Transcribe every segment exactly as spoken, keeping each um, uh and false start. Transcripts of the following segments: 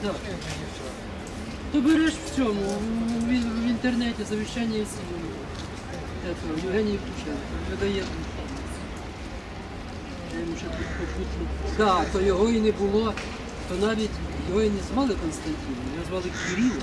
Так. То береш в цьому, в, в інтернеті завіщання і сім'ї. Євгеній Євтушенко, видає. Я йому ще тут попутно. Так, то його і не було, то навіть його і не звали Константином, його звали Кирило.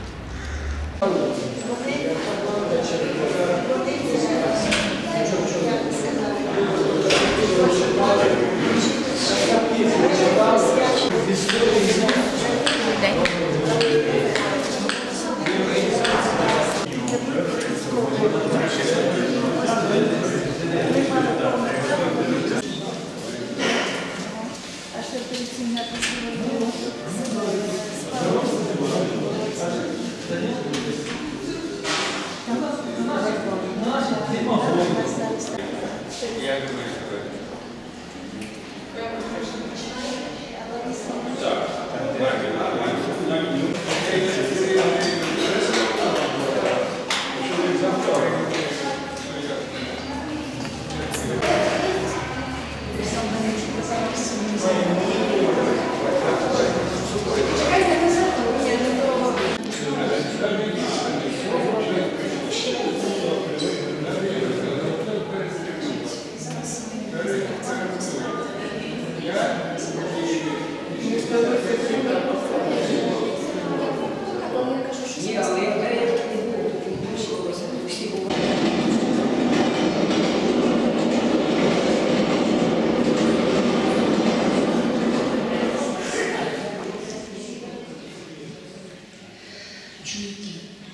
Чуєте,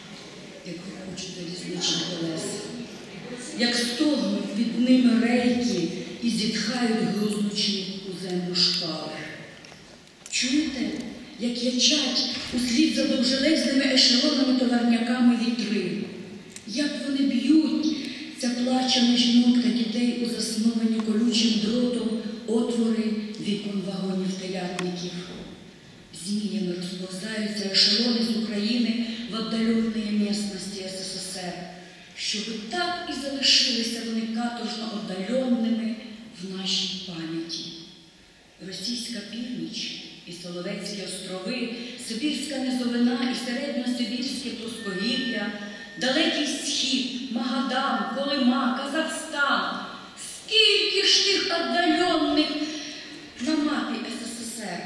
як хочуть залізничні колеса, як стогнуть під ними рейки і зітхають глузнучі у землю шпали. Чуєте, як ячать услід за довжелезними ешелонами товарняками вітри, як вони б'ють, ця плачами жінок та дітей у засновані колючим дротом отвори вікон вагонів телятників. Зміями розповзаються ешелони з України в отдаленные местности СССР, щоб так і залишилися вони каторжно отдаленними в нашій пам'яті. Російська північ і Соловецькі острови, Сибірська низовина і середньосибірське плосковір'я, Далекий Схід, Магадан, Колима, Казахстан. Скільки ж тих отдаленних на мапі СССР?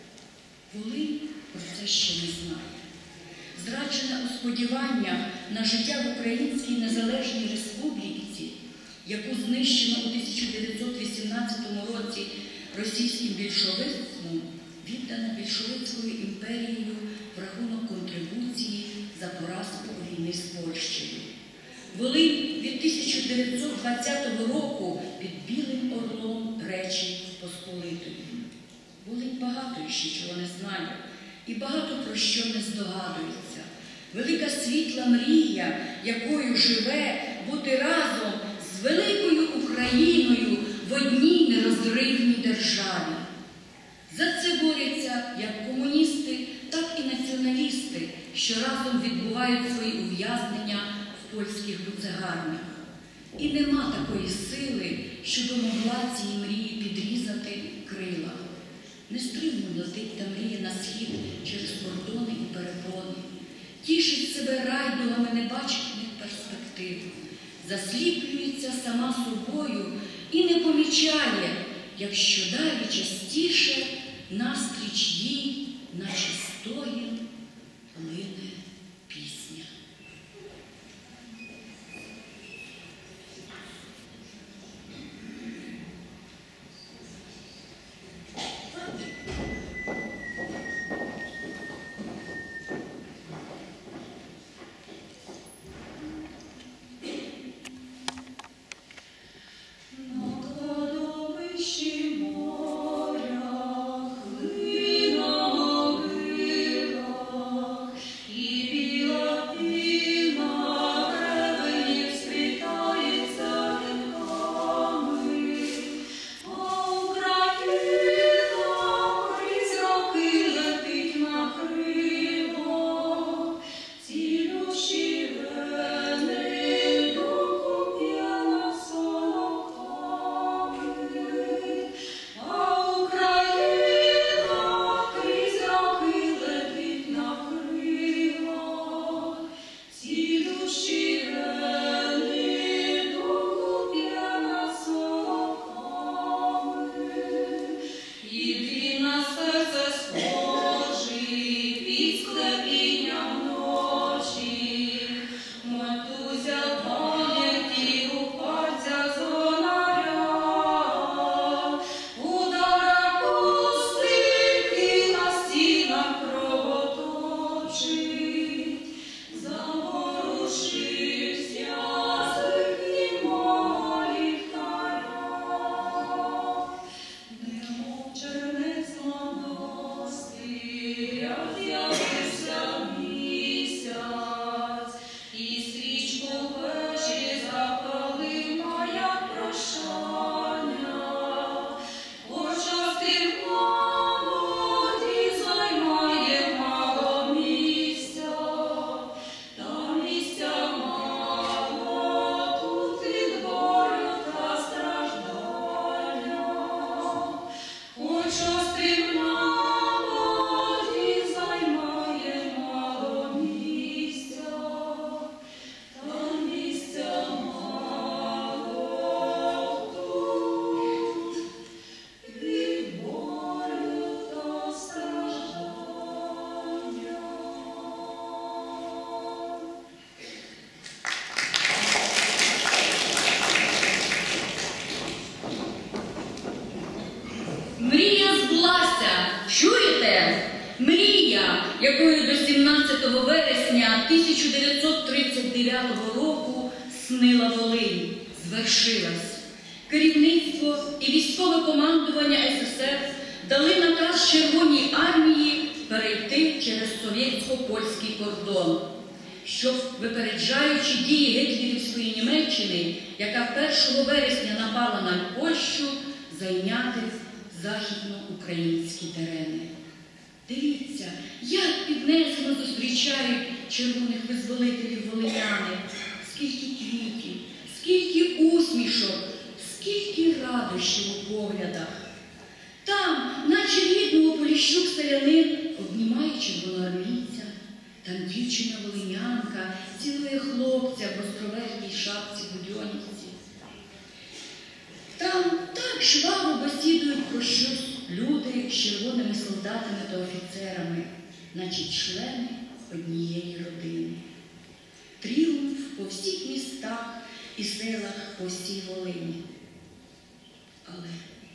Волинь про це ще не знає. Зраджена у сподіваннях на життя в Українській Незалежній Республіці, яку знищено у тисяча дев'ятсот вісімнадцятому році російським більшовицтвом, віддана більшовицькою імперією в рахунок контрибуції за поразку у війни з Польщею. Волинь від тисяча дев'ятсот двадцятого року під Білим Орлом Речі Посполитої. Волинь багато ще чого не знає і багато про що не здогадується. Велика світла мрія, якою живе бути разом з великою Україною в одній нерозривній державі. За це борються як комуністи, так і націоналісти, що разом відбувають свої ув'язнення в польських буцегарнях. І нема такої сили, що могла цій мрії підрізати крила. Нестримно летить та мрія на схід через кордони і перепони. Тішить себе райдугами небачених перспектив. Засліплюється сама собою і не помічає, якщо далі частіше настріч їй, наче стогін, лине пісня. На кладовищі моря якою до сімнадцятого вересня тисяча дев'ятсот тридцять дев'ятого року снила Волинь, звершилась. Керівництво і військове командування ес ес ер дали наказ Червоній армії перейти через совєтсько-польський кордон, щоб, випереджаючи дії гітлерівської Німеччини, яка першого вересня напала на Польщу, зайняти західноукраїнські терени. Дивіться, як піднесено зустрічають червоних визволителів волиняни. Скільки квітів, скільки усмішок, скільки радощів у поглядах. Там, наче рідного Поліщук селянин, обнімає червоноармійця. Там дівчина-волинянка цілує хлопця в островерхій шапці будьонівці. Там так жваво бесідують про щось люди з червоними солдатами та офіцерами, наче члени однієї родини. Тріумф по всіх містах і селах по всій Волині. Але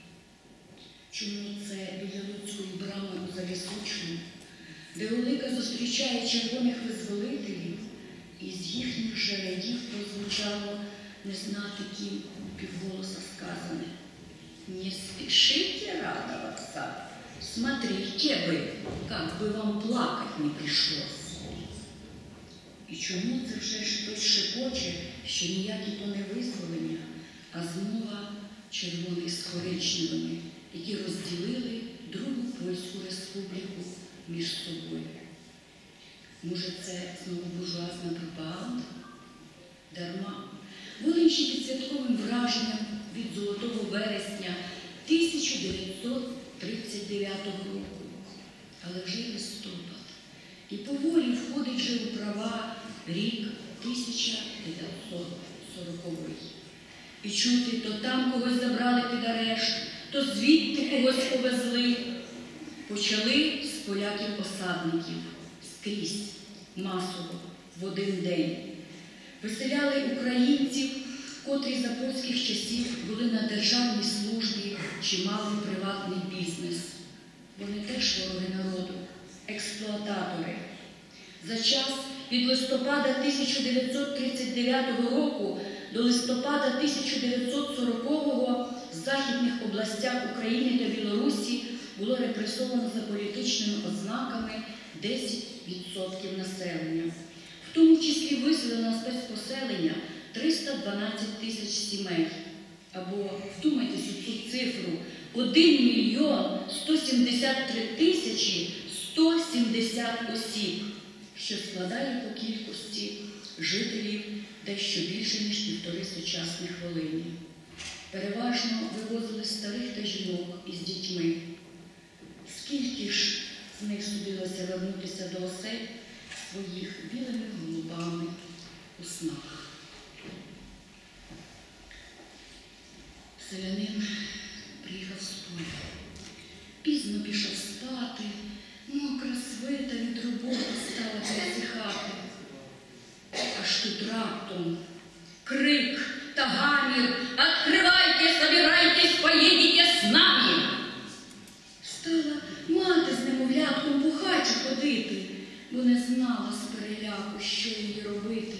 чому це біля Луцької брами у Завісучому, де Олика зустрічає червоних визволителів, і з їхніх жередів прозвучало не знати ким півголоса сказане: «Не спешите радоваться, смотрите вы, как бы вам плакать не пришлось». І чому це вже хтось шепоче, що ніякі то не визволення, а змова червоних з коричневими, які розділили Другу Польську республіку між собою? Може, це знову буржуазна пропаганда? Дарма. Волинщі під святковим враженням від Золотого вересня тисяча дев'ятсот тридцять дев'ятого року. Але вже й листопад. І поволі входить вже у права рік тисяча дев'ятсот сороковий. І чути, то там когось забрали під арешт, то звідти когось повезли. Почали з поляків-осадників, скрізь, масово, в один день. Виселяли українців, котрі за польських часів були на державній службі чи мали приватний бізнес. Вони теж вороги народу, експлуататори. За час від листопада тисяча дев'ятсот тридцять дев'ятого року до листопада тисяча дев'ятсот сорокового в західних областях України та Білорусі було репресовано за політичними ознаками десять відсотків населення. В тому числі виселено спецпоселення триста дванадцять тисяч сімей. Або, вдумайтесь у цю цифру, один мільйон сто сімдесят три тисячі сто сімдесят осіб, що складає по кількості жителів дещо більше, ніж півтори сучасних Волині. Переважно вивозили старих та жінок із дітьми. Скільки ж з них судилося вернутися до осель своїх білими голубами у снах? Селянин приїхав з поля. Пізно пішов аж тут раптом крик та гамір: «Откривайте, собирайтесь, поїдете з нами!» Стала мати з немовлятком по хаті ходити, бо не знала з переляку, що їй робити.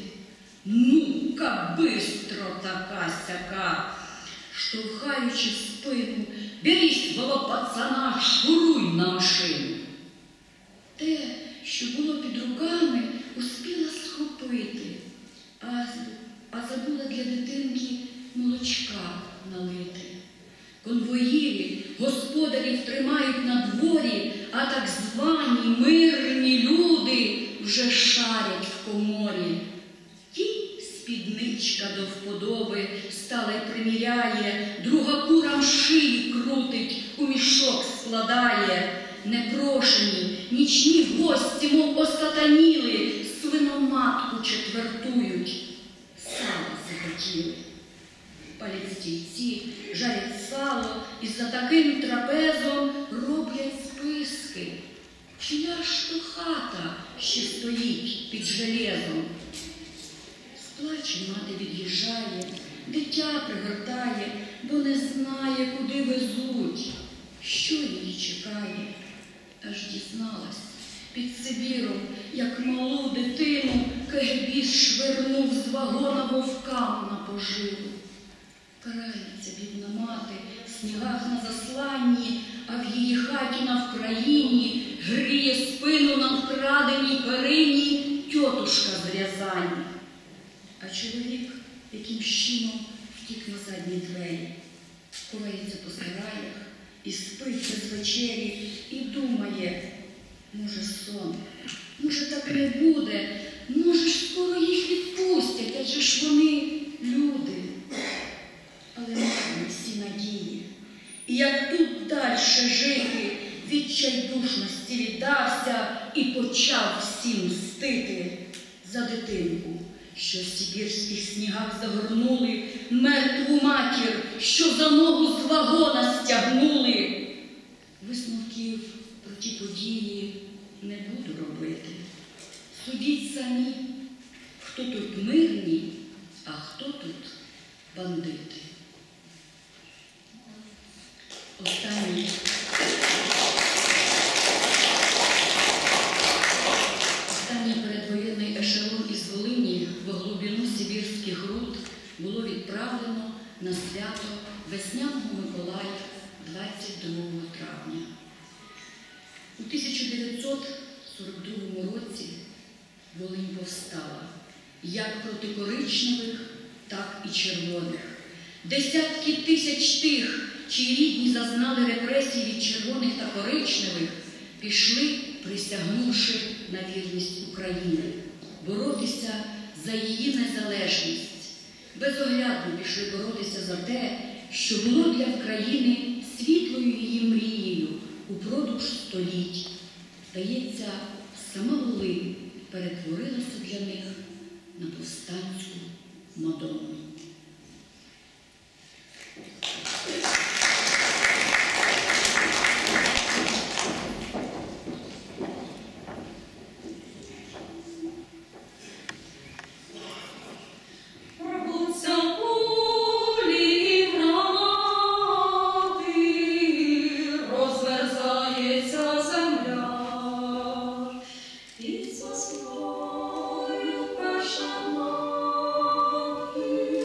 Ну-ка, бистро така-сяка, штовхаючи в спину: «Бери свого пацана, шуруй на машину!» Те, що було під руками, успіла схопити, а, а забула для дитинки молочка налити. Конвоїри господарів тримають на дворі, а так звані мирні люди вже шарять в коморі. Ті спідничка до вподоби стала й приміряє, друга курам шиї крутить, у мішок складає. Непрошені нічні гості, мов осатаніли, свиноматку четвертують, сало захотіли. Палять стільці, жарять сало і за таким трапезом роблять списки. Чия ж то хата ще стоїть під железом? З плачем мати від'їжджає, дитя пригортає, бо не знає, куди везуть, що її чекає. Аж дізналась під Сибіром, як малу дитину кегебіст швирнув з вагона вовкам на поживу. Карається бідна мати в снігах на засланні, а в її хаті на Вкраїні гріє спину на вкраденій перині тьотушка з Рязані. А чоловік якимсь чином втік на задні двері, ховається по сараях і спить без вечері, і думає: може сон, може так не буде, може ж скоро їх відпустять, адже ж вони люди. Але має всі надії. І як тут дальше жити, відчайдушності віддався і почав всім мстити за дитинку, що в сибірських снігах загорнули, мертву матір, що за ногу з вагона стягнули. Висновків про ті події не буду робити. Судіть самі, хто тут мирні, а хто тут бандити. Останній. Останній передвоєнний ешелон із Волині в глибину сибірських руд було відправлено на свято Весняного Миколая двадцять другого травня. У тисяча дев'ятсот сорок другому році Волинь повстала як проти коричневих, так і червоних. Десятки тисяч тих, чиї рідні зазнали репресій від червоних та коричневих, пішли, присягнувши на вірність Україні, боротися за її незалежність. Безоглядно пішли боротися за те, що було для України світлою її мрією упродовж століть. Здається, сама Волинь перетворилася для них на повстанську Мадонну. Під заспокою перша мати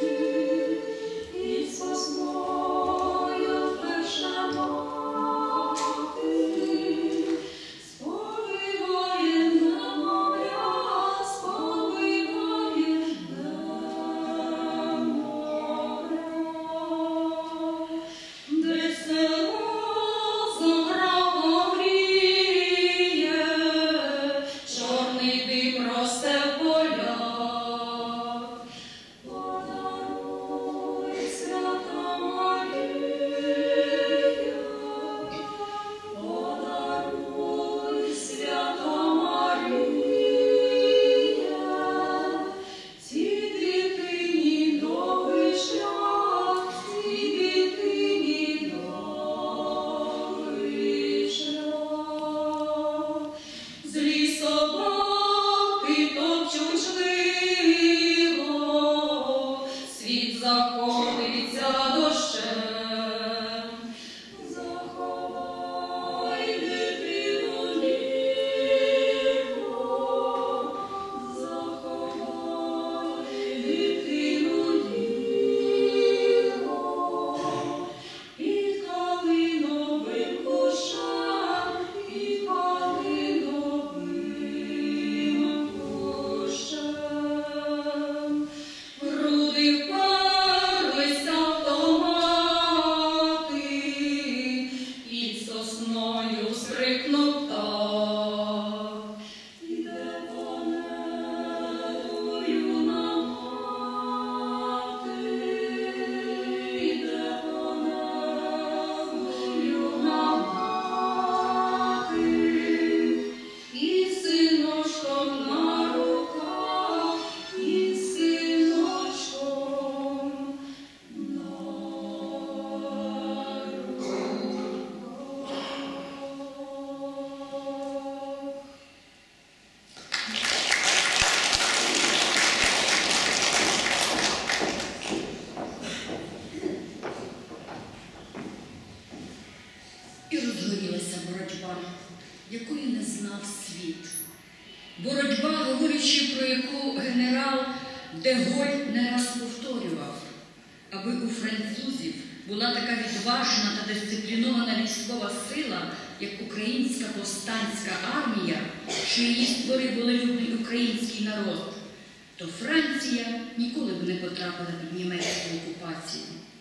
якої не знав світ. Боротьба, говорячи про яку генерал де Голь не раз повторював, аби у французів була така відважна та дисциплінована військова сила, як українська повстанська армія, що її створив волелюбний український народ, то Франція ніколи б не потрапила під німецьку окупацію.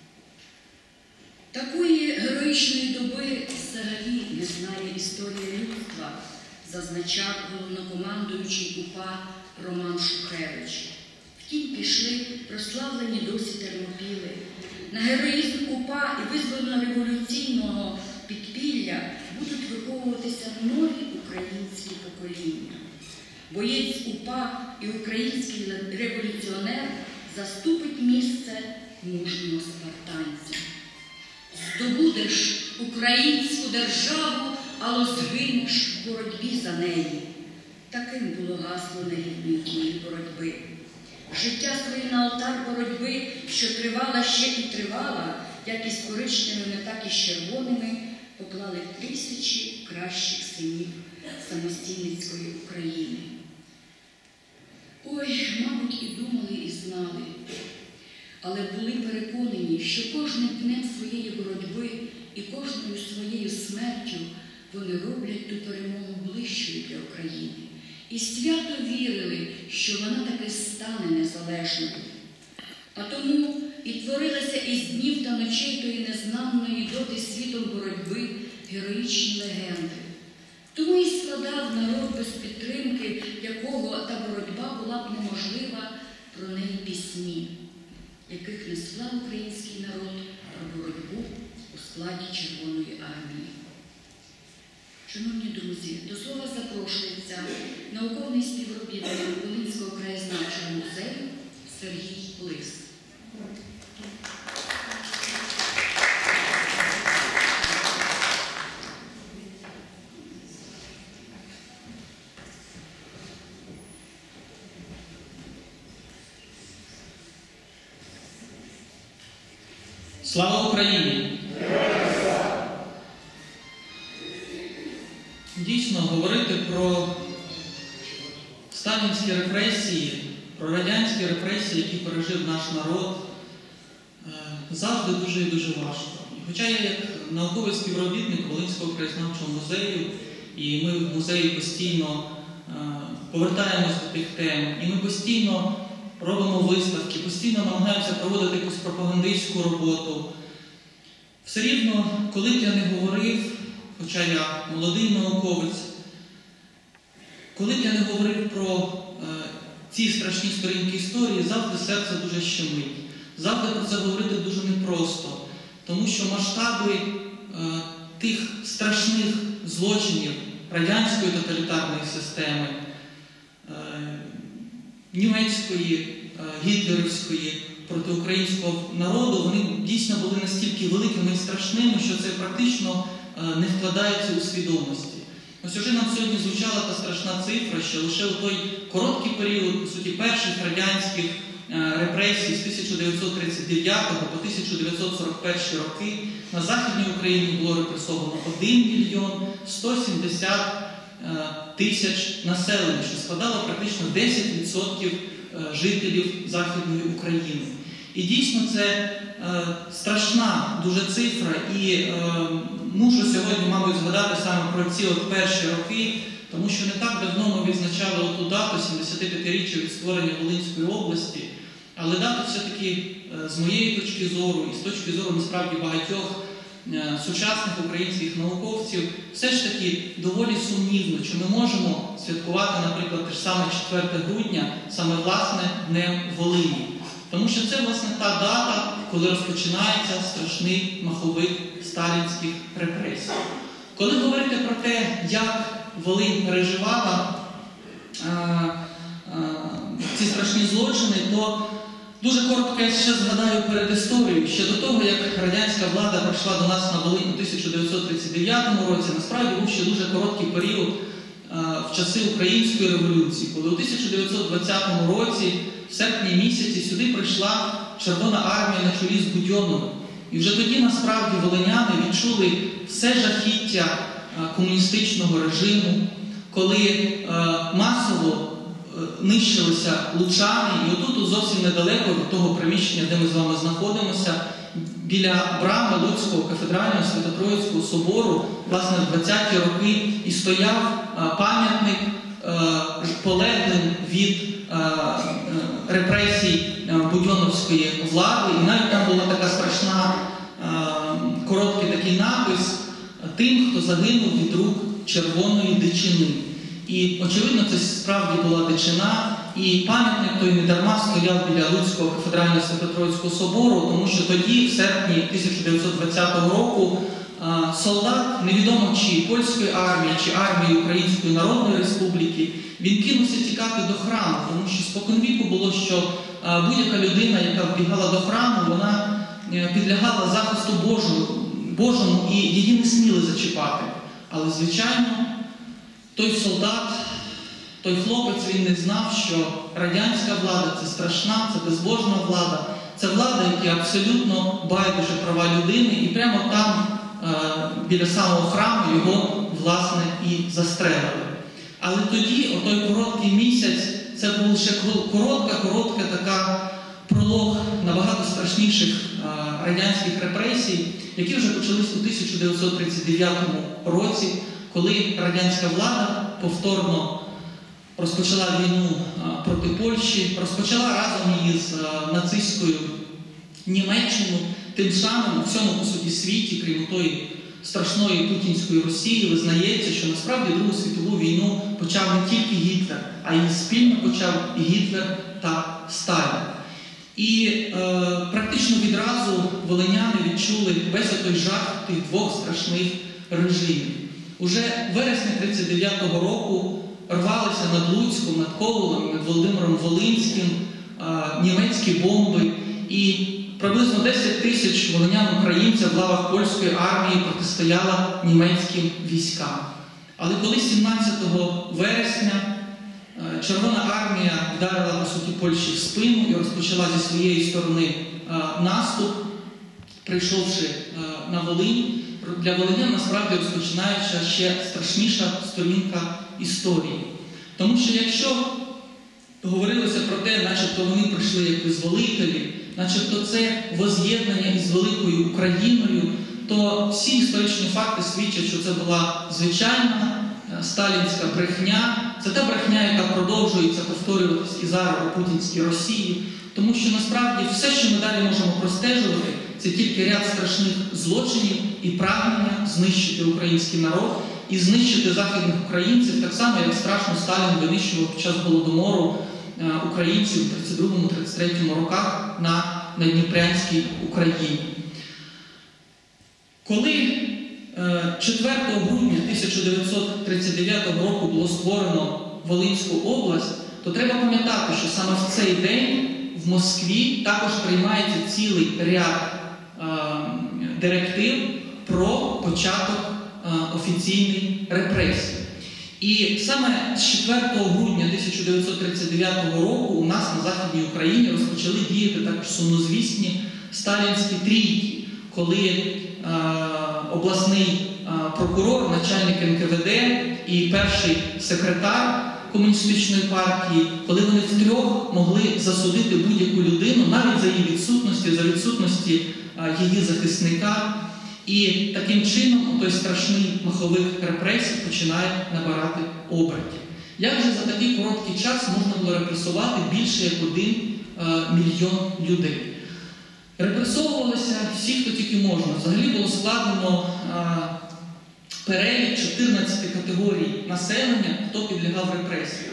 Такої героїчної доби взагалі не знає історія людства, зазначав головнокомандуючий УПА Роман Шухевич. Втім, пішли прославлені досі термопіли. На героїзм УПА і визвольно-революційного підпілля будуть виховуватися нові українські покоління. Боєць УПА і український революціонер заступить місце мужнього спартанця. Здобудеш українську державу, але згинеш в боротьбі за неї. Таким було гасло негідної тієї боротьби. Життя своє на алтар боротьби, що тривала ще і тривала, як із коричневими, так і з червоними, поклали тисячі кращих синів самостійницької України. Ой, мабуть, і думали, і знали, але були переконані, що кожним днем своєї боротьби і кожною своєю смертю вони роблять ту перемогу ближчою для України. І свято вірили, що вона таки стане незалежною. А тому і творилися із днів та ночей тої незнаної доти світом боротьби героїчні легенди. Тому і складав народ, без підтримки якого та боротьба була б неможлива, про неї пісні, яких не склав український народ про боротьбу у складі Червоної армії. Шановні друзі, до слова запрошується науковий співробітник Волинського краєзнавчого музею Сергій Лис. Слава Україні! Дійсно, говорити про сталінські репресії, про радянські репресії, які пережив наш народ, завжди дуже і дуже важко. Хоча я як науковий співробітник Волинського краєзнавчого музею, і ми в музеї постійно повертаємось до тих тем, і ми постійно робимо виставки, постійно намагаємося проводити якусь пропагандистську роботу. Все рівно, коли б я не говорив, хоча я молодий науковець, коли б я не говорив про е, ці страшні сторінки історії, завжди серце дуже щемить. Завжди про це говорити дуже непросто, тому що масштаби е, тих страшних злочинів радянської тоталітарної системи, е, німецької, гітлерівської проти українського народу, вони дійсно були настільки великими і страшними, що це практично не вкладається у свідомості. Ось уже нам сьогодні звучала та страшна цифра, що лише у той короткий період, по суті, перших радянських репресій з тисяча дев'ятсот тридцять дев'ятого по тисяча дев'ятсот сорок перший роки на Західній Україні було репресовано один мільйон сто сімдесят тисяч населення, що складало практично десять відсотків жителів Західної України. І дійсно це е, страшна дуже цифра, і е, мушу сьогодні, мабуть, згадати саме про ці от перші роки, тому що не так давно ми відзначали оту дату сімдесятип'ятиріччя від створення Волинської області, але дата все-таки е, з моєї точки зору і з точки зору насправді багатьох е, сучасних українських науковців все ж таки доволі сумнівно, чи ми можемо святкувати, наприклад, те ж саме четверте грудня, саме власне Днем Волині. Тому що це, власне, та дата, коли розпочинається страшний маховик сталінських репресій. Коли говорити про те, як Волинь переживала а, а, ці страшні злочини, то дуже коротко я ще згадаю перед історією. Ще до того, як радянська влада прийшла до нас на Волинь у тисяча дев'ятсот тридцять дев'ятому році, насправді був ще дуже короткий період а, в часи Української революції, коли у тисяча дев'ятсот двадцятому році в серпні місяці сюди прийшла Червона армія на чолі з Будьонновим. І вже тоді, насправді, волиняни відчули все жахіття комуністичного режиму, коли масово нищилися лучани. І отут зовсім недалеко від того приміщення, де ми з вами знаходимося, біля брами Луцького кафедрального Свято-Троїцького собору, власне, в двадцяті роки і стояв пам'ятник полеглим від репресій будьоновської влади. І навіть там була така страшна, короткий такий напис «Тим, хто загинув від рук червоної дичини». І, очевидно, це справді була дичина, і пам'ятник той недарма стояв біля Луцького кафедрального Свято-Троїцького собору, тому що тоді, в серпні тисяча дев'ятсот двадцятого року, солдат, невідомо чи польської армії, чи армії Української Народної Республіки, він кинувся тікати до храму, тому що споконвіку було, що будь-яка людина, яка вбігала до храму, вона підлягала захисту Божому, Божому і її не сміли зачіпати. Але, звичайно, той солдат, той хлопець, він не знав, що радянська влада – це страшна, це безбожна влада, це влада, яка абсолютно байдуже права людини, і прямо там, біля самого храму, його, власне, і застрелили. Але тоді, о той короткий місяць, це був лише коротка-коротка така пролог набагато страшніших радянських репресій, які вже почались у тисяча дев'ятсот тридцять дев'ятому році, коли радянська влада повторно розпочала війну проти Польщі, розпочала разом її з нацистською Німеччиною, тим самим у всьому, по суті, світі, крім тої страшної путінської Росії, визнається, що насправді Другу світову війну почав не тільки Гітлер, а й спільно почав і Гітлер та Сталін. І е, практично відразу волиняни відчули весь той жах тих двох страшних режимів. Уже в вересні тридцять дев'ятого року рвалися над Луцьком, над Ковелем, над Володимиром Волинським е, німецькі бомби, і приблизно десять тисяч волинян-українців в лавах польської армії протистояла німецьким військам. Але коли сімнадцятого вересня Червона армія вдарила, по суті, Польщі в спину і розпочала зі своєї сторони наступ, прийшовши на Волинь, для волинян насправді розпочинається ще страшніша сторінка історії. Тому що якщо говорилося про те, начебто вони прийшли як визволителі, начебто це воз'єднання із великою Україною, то всі історичні факти свідчать, що це була звичайна сталінська брехня. Це та брехня, яка продовжується повторюватись і зараз у путінській Росії. Тому що насправді все, що ми далі можемо простежувати, це тільки ряд страшних злочинів і прагнення знищити український народ і знищити західних українців, так само, як страшно Сталін винищував під час Голодомору українців у тридцять другому тридцять третьому роках на Надніпрянській Україні. Коли четвертого грудня тисяча дев'ятсот тридцять дев'ятого року було створено Волинську область, то треба пам'ятати, що саме в цей день в Москві також приймається цілий ряд е, директив про початок е, офіційних репресій. І саме з четвертого грудня тисяча дев'ятсот тридцять дев'ятого року у нас на Західній Україні розпочали діяти також сумнозвісні сталінські трійки, коли е, обласний е, прокурор, начальник ен ка ве де і перший секретар комуністичної партії, коли вони втрьох могли засудити будь-яку людину, навіть за її відсутності, за відсутності е, її захисника. І таким чином той страшний маховик репресій починає набирати обертів. Як же за такий короткий час можна було репресувати більше як один е, мільйон людей? Репресовувалися всі, хто тільки можна. Взагалі було складено е, перелік чотирнадцяти категорій населення, хто підлягав репресіям.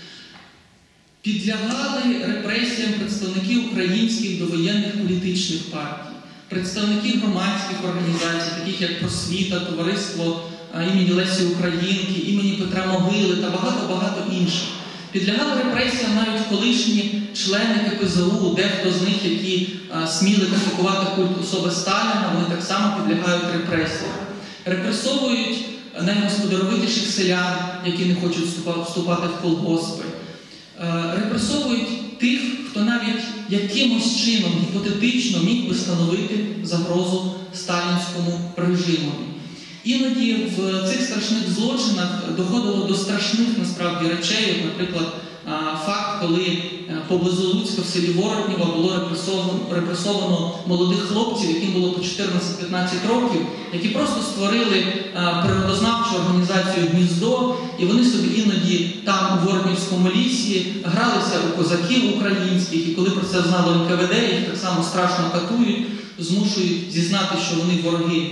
Підлягали репресіям представники українських довоєнних політичних партій, представники громадських організацій, таких як «Просвіта», Товариство імені Лесі Українки, імені Петра Могили та багато-багато інших. Підлягали репресіям навіть колишні члени ка пе зе у, дехто з них, які а, сміли критикувати культ особи Сталіна, вони так само підлягають репресіям. Репресовують найгосподаровитіших селян, які не хочуть вступати в колгоспи. А, репресовують тих, хто навіть якимось чином гіпотетично міг би становити загрозу сталінському режиму. Іноді в цих страшних злочинах доходило до страшних насправді речей. От, наприклад, факт, коли поблизу Луцька в селі Воротнєво було репресовано, репресовано молодих хлопців, яким було по чотирнадцять-п'ятнадцять років, які просто створили природознавчу організацію «Гніздо», і вони собі іноді там у Воротнівському лісі гралися у козаків українських, і коли про це знало ен ка ве де, їх так само страшно катують, змушують зізнати, що вони вороги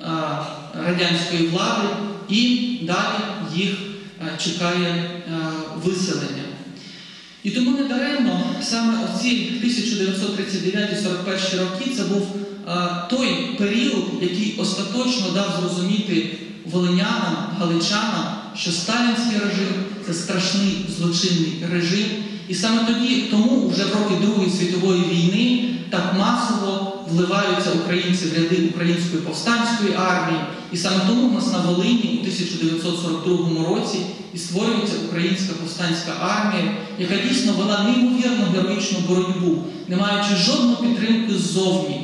радянської влади, і далі їх чекає виселення. І тому недаремно саме оці тисяча дев'ятсот тридцять дев'ятий - сорок перший роки це був той період, який остаточно дав зрозуміти волинянам, галичанам, що сталінський режим – це страшний злочинний режим. І саме тоді, тому вже в роки Другої світової війни так масово вливаються українці в ряди Української повстанської армії. І саме тому в нас на Волині у тисяча дев'ятсот сорок другому році і створюється Українська повстанська армія, яка дійсно вела неймовірно героїчну боротьбу, не маючи жодної підтримки ззовні,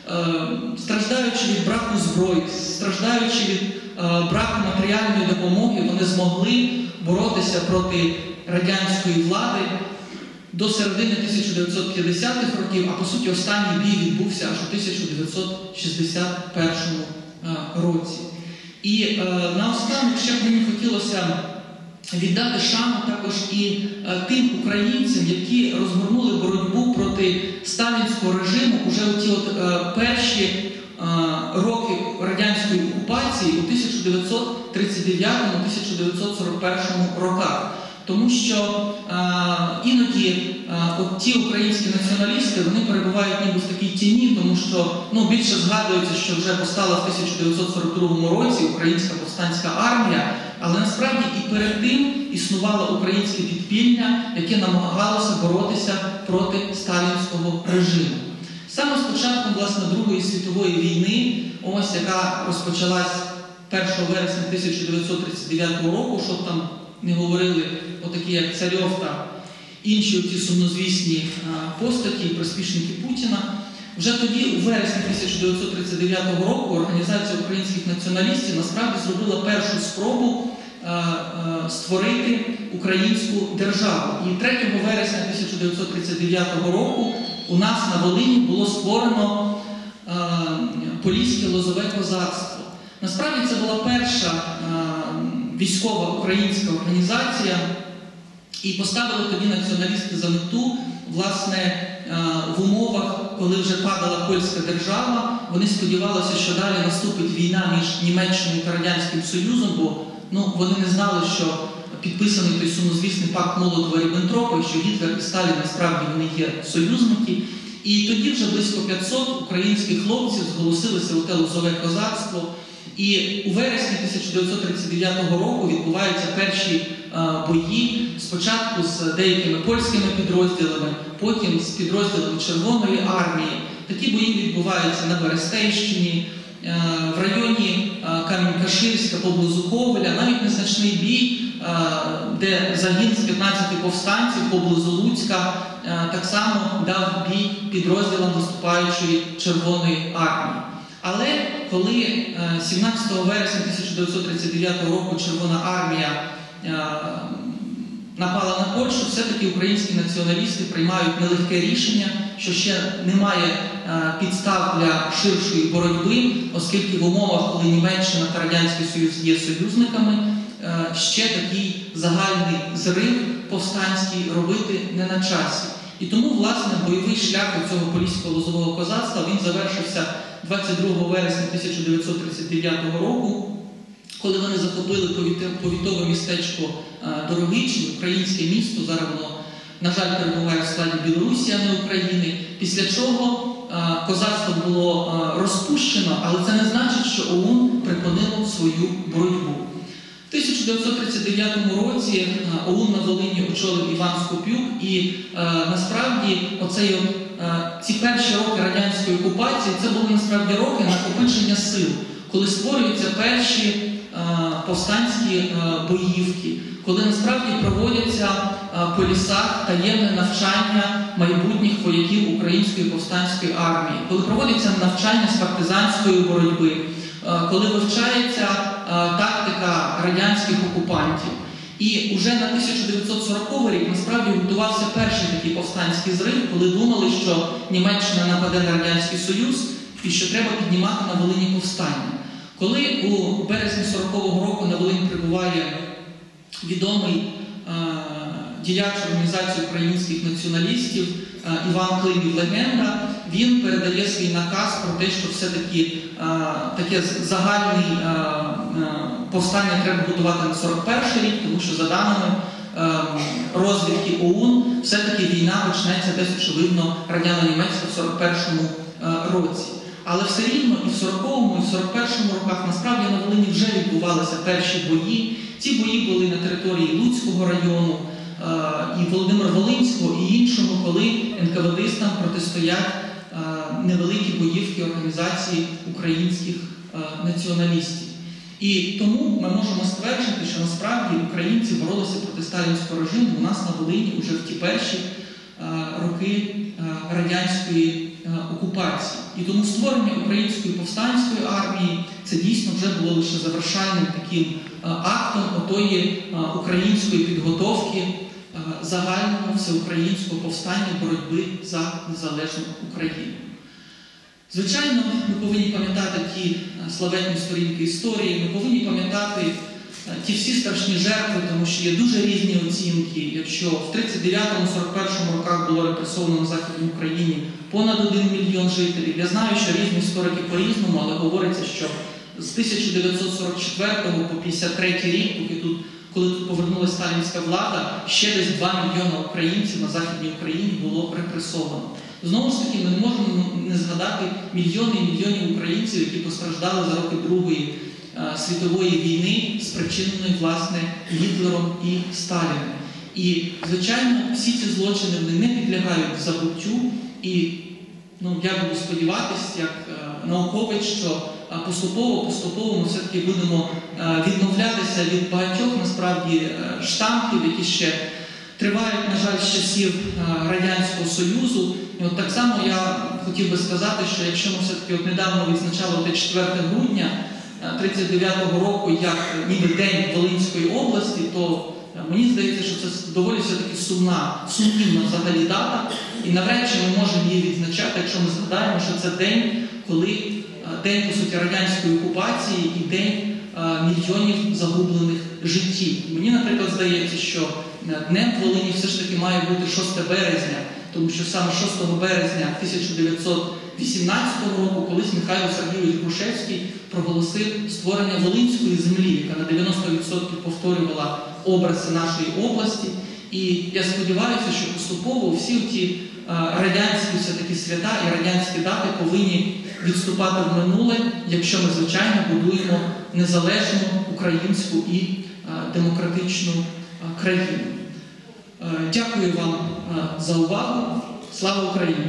страждаючи від браку зброї, страждаючи від браку матеріальної допомоги, вони змогли боротися проти радянської влади до середини тисяча дев'ятсот п'ятдесятих років, а по суті останній бій відбувся аж у тисяча дев'ятсот шістдесят першому році. І е, наостанок ще б мені хотілося віддати шану також і е, тим українцям, які розгорнули боротьбу проти сталінського режиму уже у ті от, е, перші е, роки радянської окупації у тисяча дев'ятсот тридцять дев'ятому - тисяча дев'ятсот сорок першому роках. Тому що е, іноді е, от ті українські націоналісти, вони перебувають ніби в такій тіні, тому що ну, більше згадується, що вже постала в тисяча дев'ятсот сорок другому році Українська повстанська армія, але насправді і перед тим існувало українське підпілля, яке намагалося боротися проти сталінського режиму. Саме з початком, власне, Другої світової війни, ось яка розпочалась першого вересня тисяча дев'ятсот тридцять дев'ятого року, щоб там не говорили отакі, як Царьов та інші ті сумнозвісні постаті і приспішники Путіна. Вже тоді, у вересні тисяча дев'ятсот тридцять дев'ятого року, Організація українських націоналістів насправді зробила першу спробу створити українську державу. І третього вересня тисяча дев'ятсот тридцять дев'ятого року у нас на Волині було створено Поліське Лозове козацтво. Насправді це була перша військова українська організація, і поставили тоді націоналісти за мету, власне, в умовах, коли вже падала польська держава, вони сподівалися, що далі наступить війна між Німеччиною та Радянським Союзом, бо ну, вони не знали, що підписаний той сумнозвісний пакт Молотова-Ріббентропа, що Гітлер і Сталін насправді вони є союзники. І тоді вже близько п'ятсот українських хлопців зголосилися у те Лозове козацтво. І у вересні тисяча дев'ятсот тридцять дев'ятого року відбуваються перші а, бої, спочатку з деякими польськими підрозділами, потім з підрозділами Червоної армії. Такі бої відбуваються на Берестейщині, а, в районі Камінь-Каширська, поблизу Ковеля, навіть незначний бій, а, де загін з п'ятнадцяти повстанців поблизу Луцька а, так само дав бій підрозділам наступаючої Червоної армії. Але коли сімнадцятого вересня тисяча дев'ятсот тридцять дев'ятого року Червона армія напала на Польщу, все-таки українські націоналісти приймають нелегке рішення, що ще немає підстав для ширшої боротьби, оскільки в умовах, коли Німеччина та Радянський Союз є союзниками, ще такий загальний зрив повстанський робити не на часі. І тому, власне, бойовий шлях цього Поліського Лозового козацтва, він завершився двадцять другого вересня тисяча дев'ятсот тридцять дев'ятого року, коли вони захопили повітове містечко Дорогичі, українське місто, зараз воно, на жаль, перебуває в складі Білорусі, а не України, після чого козацтво було розпущено, але це не значить, що ОУН припинило свою боротьбу. В тисяча дев'ятсот тридцять дев'ятому році ОУН на Волині очолив Іван Скопюк, і е, насправді оцей, е, ці перші роки радянської окупації це були насправді роки накопичення сил, коли створюються перші е, повстанські е, боївки, коли насправді проводяться е, по лісах таємне навчання майбутніх вояків Української повстанської армії, коли проводяться навчання з партизанської боротьби, коли вивчається тактика радянських окупантів. І вже на тисяча дев'ятсот сороковий рік насправді готувався перший такий повстанський зрив, коли думали, що Німеччина нападе на Радянський Союз і що треба піднімати на Волині повстання. Коли у березні сорокового року на Волинь прибуває відомий е, діяч організації українських націоналістів е, Іван Климів «Легенда», він передає свій наказ про те, що все-таки е, таке загальне е, е, повстання треба готувати на сорок перший рік, тому що за даними е, розвідки ОУН, все-таки війна почнеться десь, очевидно, радяно-німецька в сорок першому е, році. Але все рівно і в сороковому, і в сорок першому роках насправді на Волині вже відбувалися перші бої. Ці бої були на території Луцького району, і Володимир-Волинського, і іншого, коли ен ка ве дистам протистоять невеликі боївки організації українських націоналістів. І тому ми можемо стверджувати, що насправді українці боролися проти сталінського режиму у нас на Волині вже в ті перші роки радянської окупації. І тому створення української повстанської армії це дійсно вже було лише завершальним таким актом отої української підготовки загального всеукраїнського повстання боротьби за незалежну Україну. Звичайно, ми повинні пам'ятати ті славетні сторінки історії, ми повинні пам'ятати ті всі страшні жертви, тому що є дуже різні оцінки. Якщо в тридцять дев'ятому - сорок першому роках було репресовано на Західній Україні понад один мільйон жителів, я знаю, що різні історики по-різному, але говориться, що з тисяча дев'ятсот сорок четвертого по п'ятдесят третій рік, поки тут, коли тут повернулася сталінська влада, ще десь два мільйона українців на Західній Україні було репресовано. Знову ж таки, ми не можемо не згадати мільйони і мільйонів українців, які постраждали за роки Другої світової війни, спричиненої, власне, Гітлером і Сталіним. І, звичайно, всі ці злочини вони не підлягають забуттю. І ну, я буду сподіватися, як е, науковець, що поступово-поступово ми все-таки будемо е, відмовлятися від багатьох, насправді, е, штампів, які ще тривають, на жаль, з часів е, Радянського Союзу. І от так само я хотів би сказати, що якщо ми все-таки от недавно відзначали четверте грудня тридцять дев'ятого року як ніби День Волинської області, то мені здається, що це доволі все-таки сумна, сумнівна взагалі дата. І навряд чи ми можемо її відзначати, якщо ми згадаємо, що це день, коли день, по суті, радянської окупації і день мільйонів загублених життів. Мені, наприклад, здається, що Днем Волині все ж таки має бути шосте березня, тому що саме шостого березня тисяча дев'ятсот вісімнадцятого року колись Михайло Сергійович Грушевський проголосив створення Волинської землі, яка на дев'яносто відсотків повторювала образи нашої області. І я сподіваюся, що поступово всі ті радянські все-таки свята і радянські дати повинні відступати в минуле, якщо ми, звичайно, будуємо незалежну українську і демократичну країну. Дякую вам за увагу. Слава Україні!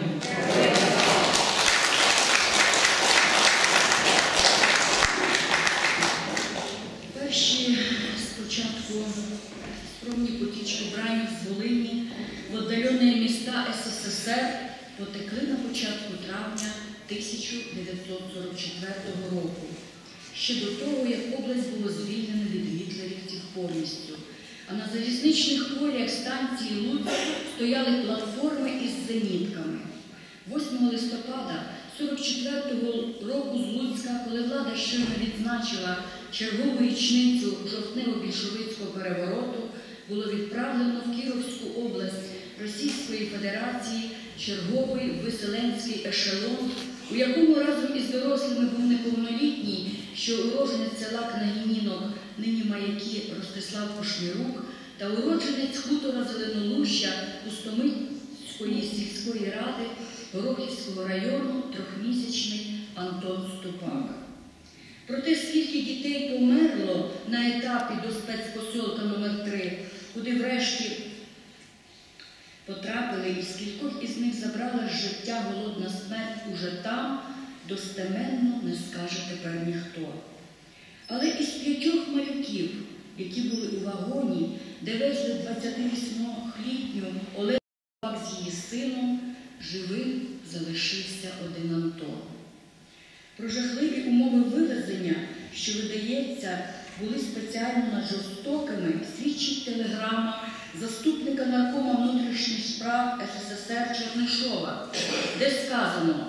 Перші спочатку скромні потічки бранів з Волині в віддалені міста ес ес ес ер потекли на початку травня тисяча дев'ятсот сорок четвертого року, ще до того, як область була звільнена від гітлерівців повністю. А на залізничних коліях станції Луцьк стояли платформи із зенітками. восьмого листопада сорок четвертого року з Луцька, коли влада щойно відзначила чергову річницю жовтнево-більшовицького перевороту, було відправлено в Кіровську область Російської Федерації черговий виселенський ешелон, у якому разом із дорослими був неповнолітній, що уродженець села Княгинінок, нині Маяки, Ростислав Кошмірук, та уродженець хутора Зеленолуща Пустомитської сільської ради Горохівського району трьохмісячний Антон Ступак. Про те, скільки дітей померло на етапі до спецпосілка номер три, куди врешті потрапили, і скількох із них забрала з життя голодна смерть уже там, достеменно не скаже тепер ніхто. Але із п'ятьох малюків, які були у вагоні, де везли двадцятивосьмилітню Олену з її сином, живим залишився один Антон. Про жахливі умови вивезення, що, видається, були спеціально жорстокими, свідчить телеграма заступника наркома внутрішніх справ ес ес ес ер Чернишова, де сказано: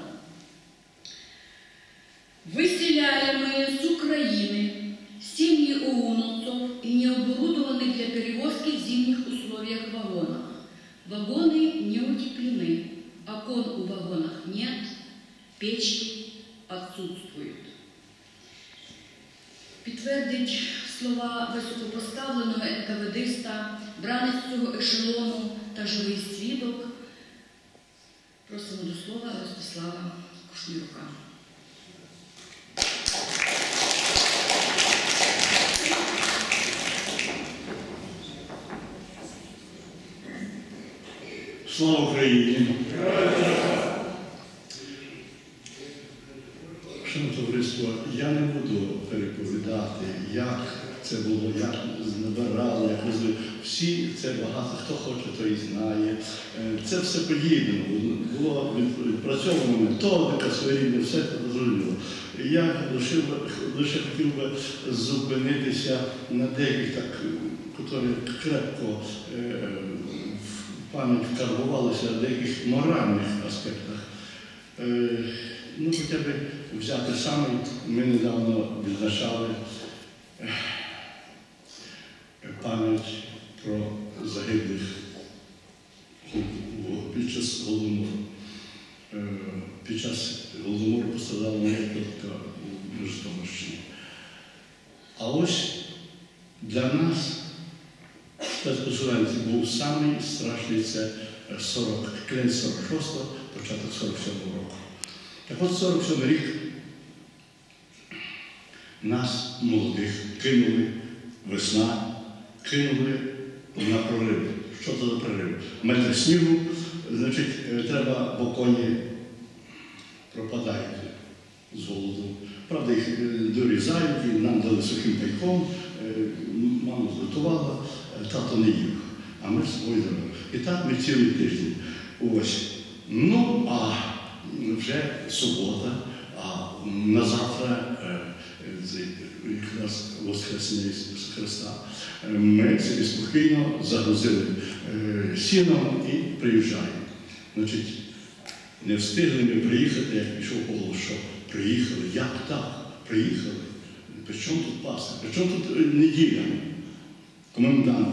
«Выселяемые с Украины семьи ОУНовцев и необорудованных для перевозки в зимних условиях вагонах. Вагоны не утеплены, окон у вагонах нет, печки отсутствуют». Підтвердить слова високопоставленого ен ка ве диста, бранець цього ешелону та живий свідок. Просимо до слова Ростислава Кушнірука. Слава Україні! Шановне товариство, я не буду переповідати, як це було, як набирали, як везли. Всі це багато, хто хоче, той знає. Це все подібне. Було відпрацьована методика, своєрідна, все це зрозуміло. Я лише, лише хотів би зупинитися на деяких, так, які крепко в пам'ять вкарбувалися, на деяких моральних аспектах. Ну, хоча б взяти саме, ми недавно відзначали пам'ять про загиблих під час Голодомору. Під час Голодомору постраждала моя тітка у Житомирщині. А ось для нас, спецпосередньо, був самий страшний це сорок, кінець сорок шостого, початок сорок сьомого року. Так от сорок сьомий рік нас, молодих, кинули, весна, кинули на прорив. Що це за прорив? Метр снігу, значить, треба, бо коні пропадають з голоду. Правда, їх дорізають, і нам дали сухим пайком, мама зготувала, тато не їв, а ми з собою зробили. І так ми цілий тиждень. Ось. Ну, а вже субота, а на завтра, якраз Воскресіння Ісуса Христа, ми собі спокійно загрузили сіном і приїжджаємо. Значить, не встигли ми приїхати, як пішов голос, що приїхали. Як так? Приїхали. При чому тут Пасха? При чому тут неділя? Комендант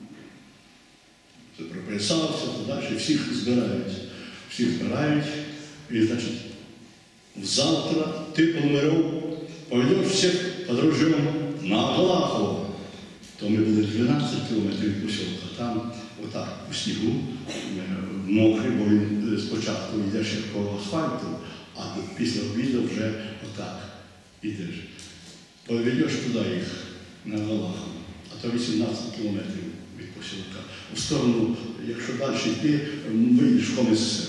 прописався, то далі всіх збирають. Всіх збирають. І, значить, завтра ти, Полмиров, поведеш всіх подружжям на Галахово. То ми були дванадцять кілометрів від посілка. Там, отак, у снігу, мокрий, бо він спочатку йдеш як по асфальту, а після обіду вже отак йдеш. Поведеш туди їх на Галахово, а то вісімнадцять кілометрів від посілка. У сторону, якщо далі йти, вийдеш в Комісар.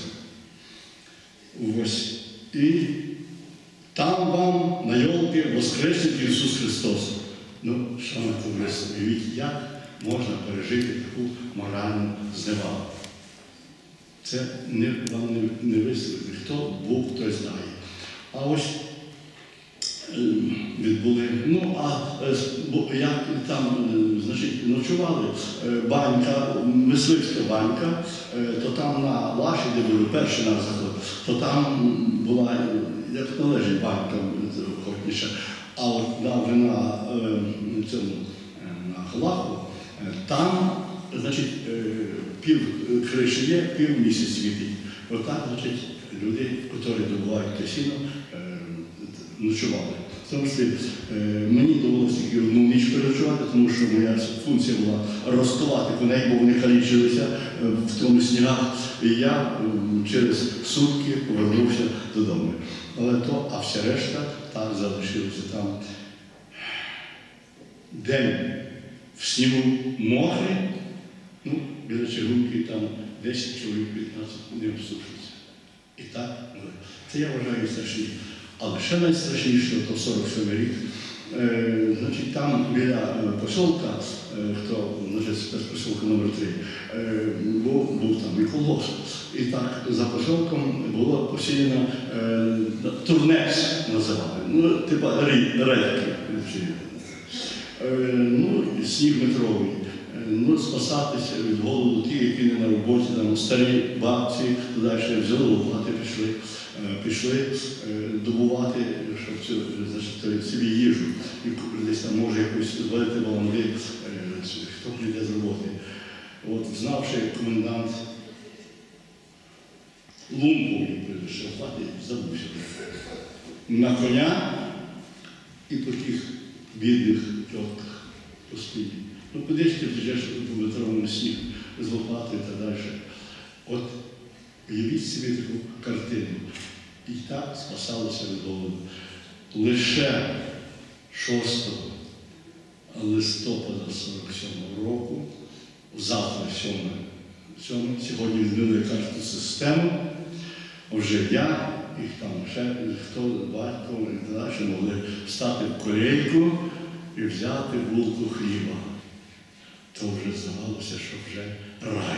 Ось. І там вам на йолки воскреснить Ісус Христос. Ну, шановне товариство, уявіть, як можна пережити таку моральну зневагу. Це не, вам не, не висловити. Хто був, той знає. А ось відбули, ну, а як там, значить, ночували, банька, мисливська банька, то там на Лаші, де були перший наш заход, то там була, як належить банька охотніша, а от на, вже на цьому, на Галаху, там, значить, пів криші є, пів місяць світить. Отак, значить, люди, які добувають те сіно, ночували. Тому що мені довелося тільки одну ніч переночувати, тому що моя функція була розкувати коней, бо вони калічилися в тому снігах. І я через сутки повернувся додому. Але то, а вся решта так залишилося там. День в снігу мокрий, ну, біля чигунки там десять чоловік, п'ятнадцять не обсушується. І так, це я вважаю страшні. Але ще найстрашніше, то сорок сьомий рік, е, значить, там біля посілка, е, хто, значить, спецпосілка номер три, е, був, був там і колгосп. І так за поселком було посіяно е, турнець називали, ну, типа редьки. Е, ну, сніг метровий. Е, ну, спасатися від голоду ті, які не на роботі, там старі бабці, далі взяли лопати, пішли, е, пішли е, добувати, щоб цю, значить, собі їжу. І десь там може якусь звалити баланди, е, хто прийде з роботи. От, знавши комендант Лумбу, ще плати, забувся. На коня і по тих бідних тьотках по спині. Ну, куди ж ти біжеш по метровому сніг з лопати та далі. От уявіть собі таку картину. І так спасалося від голоду. Лише шостого листопада сорок сьомого року, завтра сьомого, сьогодні змінили карту систему, вже я, і там ще хто, батько і далі могли стати в колейку і взяти булку хліба. То вже здавалося, що вже рай.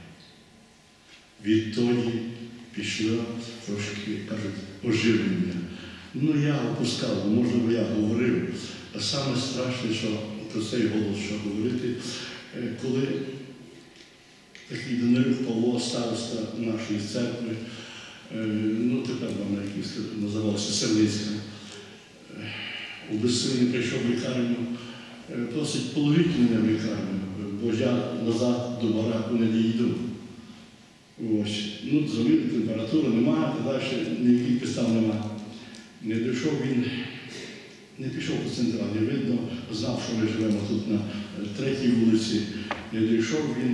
Відтоді пішло трошки, кажуть, оживлення. Ну, я опускав, можливо, я говорив. А саме страшне, що про цей голос, що говорити, коли такий Данилюк Павло, староста нашої церкви, ну, тепер вона якийсь називалася Серлицька, у безсилі прийшов в лікарню, просить половіть мене в лікарню, бо я назад до бараку не дійду. Ось. Ну, дзвонили, температури немає, та далі ніяких підстав немає. Не дійшов він, не пішов по централі, видно, знав, що ми живемо тут на третій вулиці. Не дійшов він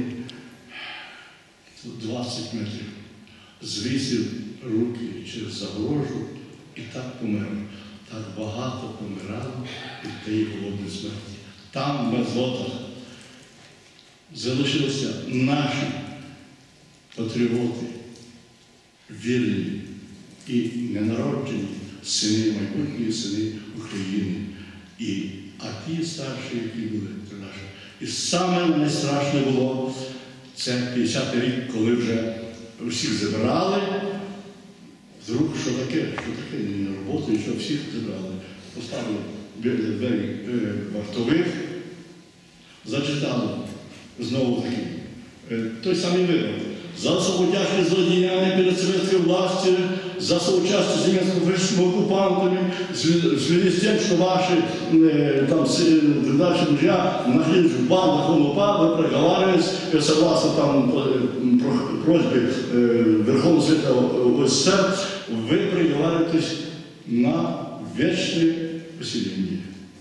двадцять метрів. Звісив руки через загорожу і так помер. Так багато помирало від тієї голодної смерті. Там, в мерзлотах, залишилися наші патріоти, вірні і ненароджені сини, майбутні сини України. І, а ті старші, які були, це наші. І саме найстрашне було, це п'ятдесятий рік, коли вже всіх забирали. Вдруг, що таке, що таке, не на роботу, і що всіх забрали. Поставили біля двері е, вартових, зачитали знову таки е, той самий вирок. За освободящее злодеяние перед советской властью, за соучастие с немецко-фашистскими оккупантами, в связи с тем, что ваши э, там, дальше друзья находились в бандах ОНУПА, вы проговаривались, э, согласно там, э, просьбе э, Верховного Совета ОССР, вы проговариваетесь на вечное поселение.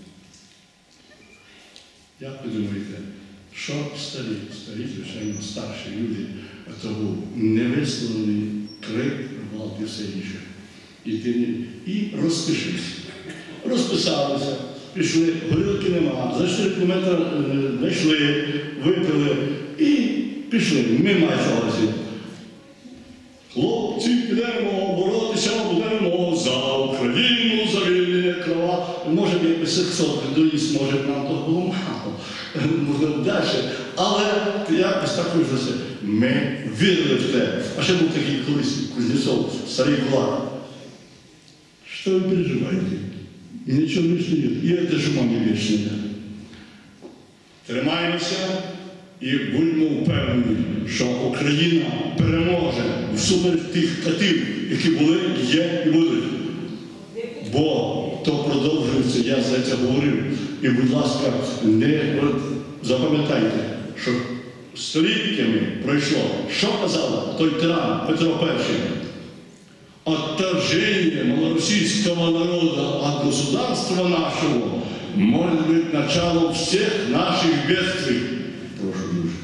Як ви думаєте, що старі, старі, звичайно, старші люди, то був невисловлений крик, гвалт і все інше. І, і розпишись. Розписалися, пішли, горілки нема, за чотири кілометри знайшли, випили і пішли, мимайчалися. Хлопці, підемо боротися, будемо за Україну, за вільні крова. Може, якось сексот доїсть, може, нам того було мало. Можливо, далі. Але якось так вижився. Ми вірили в те. А ще був такий колись Кузнєцов, старий кулак. Що ви переживаєте? Нічого вічного нет. І це ж не вічне. Тримаємося і будьмо впевнені, що Україна переможе всупереч тих катів, які були, є і будуть. Бо то продовжується, я за це говорив. І, будь ласка, не запам'ятайте, що століттями пройшло. Що казав той тиран Петро Перший? Отторжение малороссийского народа от государства нашего может быть началом всех наших бедствий. Прошу дуже.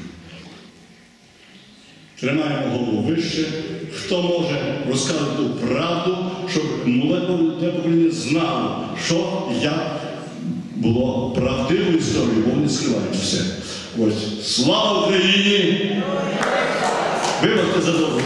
Тримаємо голову вище. Хто може розказати ту правду, щоб молоде покоління знало, що як було правдивою історією, бо вони скривають все. Ось. Слава Україні! Вибачте за довгу.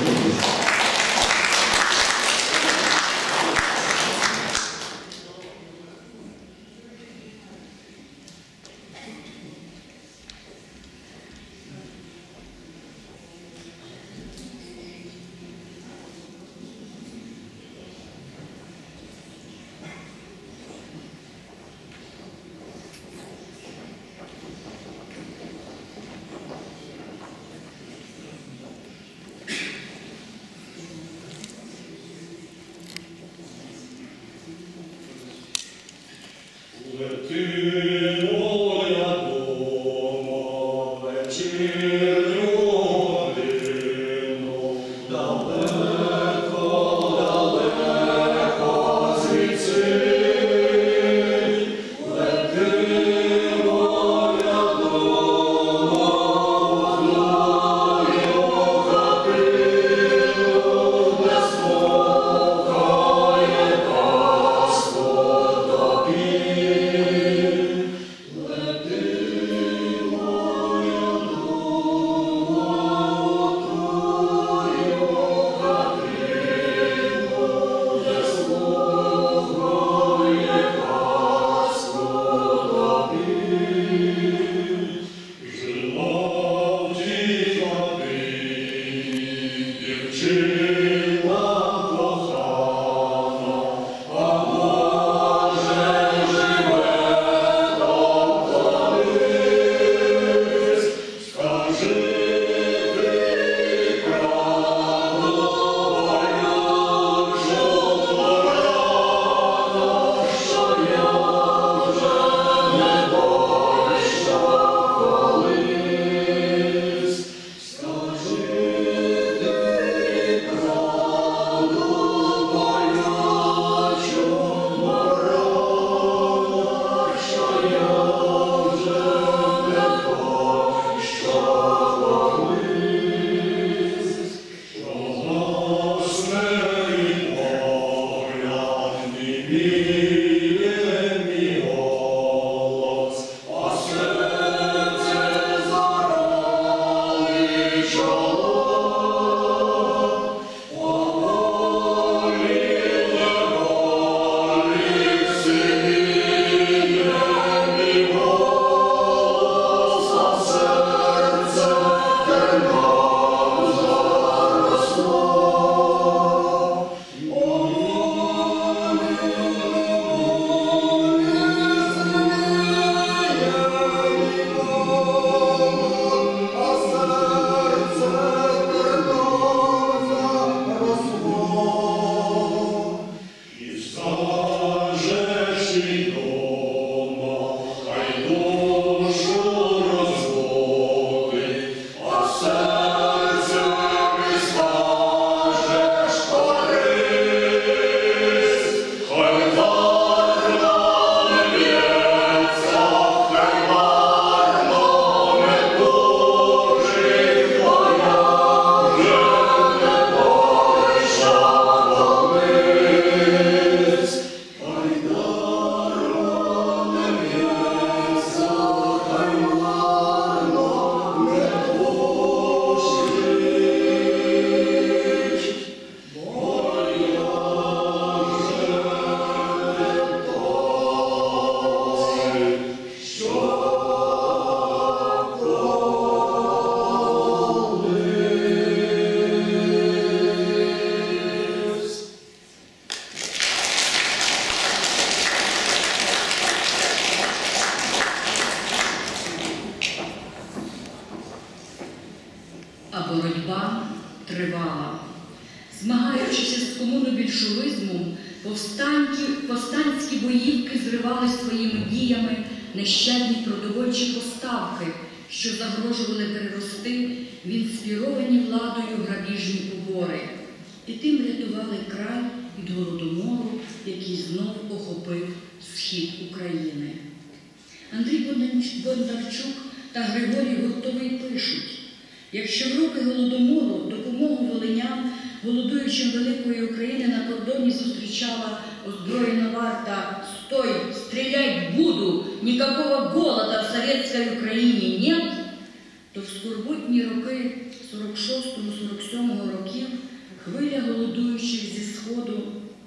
боротьба тривала. Змагаючися з комунобільшовизмом, повстанські боївки зривали своїми діями нещадні продовольчі поставки, що загрожували перерости в інспіровані владою грабіжні побори. І тим рятували край від голодомору, який знов охопив схід України. Андрій Бондарчук та Григорій Гуртовий пишуть: якщо в роки голодомору допомогу волинян, голодуючим великої України, на кордоні зустрічала озброєна варта «Стой, стрелять буду, никакого голода в советской Україні нет», то в скорботні роки сорок шостого — сорок сьомого років хвиля голодуючих зі сходу,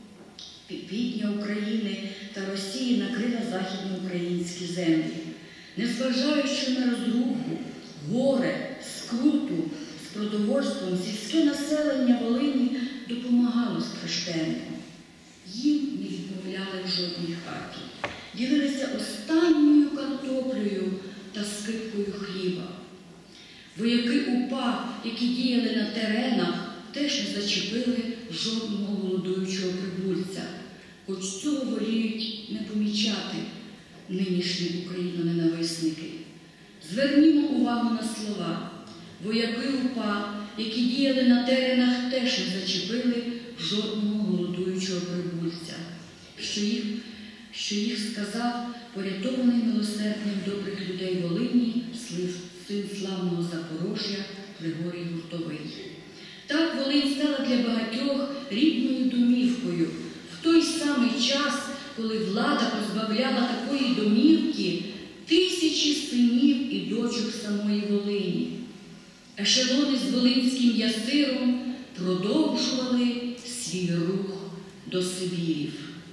півдня України та Росії накрила західноукраїнські землі. Незважаючи на розруху, горе, скруту з продовольством, сільське населення Волині допомагало стражденним. Їм не відмовляли в жодній хаті, ділилися останньою картоплею та скипкою хліба. Вояки УПА, які діяли на теренах, теж не зачепили жодного голодуючого прибульця, хоч цього воліють не помічати нинішні україноненависники. Звернімо увагу на слова. Вояки УПА, які діяли на теренах, теж не зачепили жодного голодуючого прибульця, що їх, що їх сказав порятований милосердям добрих людей Волині, син славного Запорожжя Григорій Гуртовий. Так Волинь стала для багатьох рідною домівкою в той самий час, коли влада позбавляла такої домівки тисячі синів і дочок самої Волині. Ешелони з волинським ясиром продовжували свій рух до Сибірів.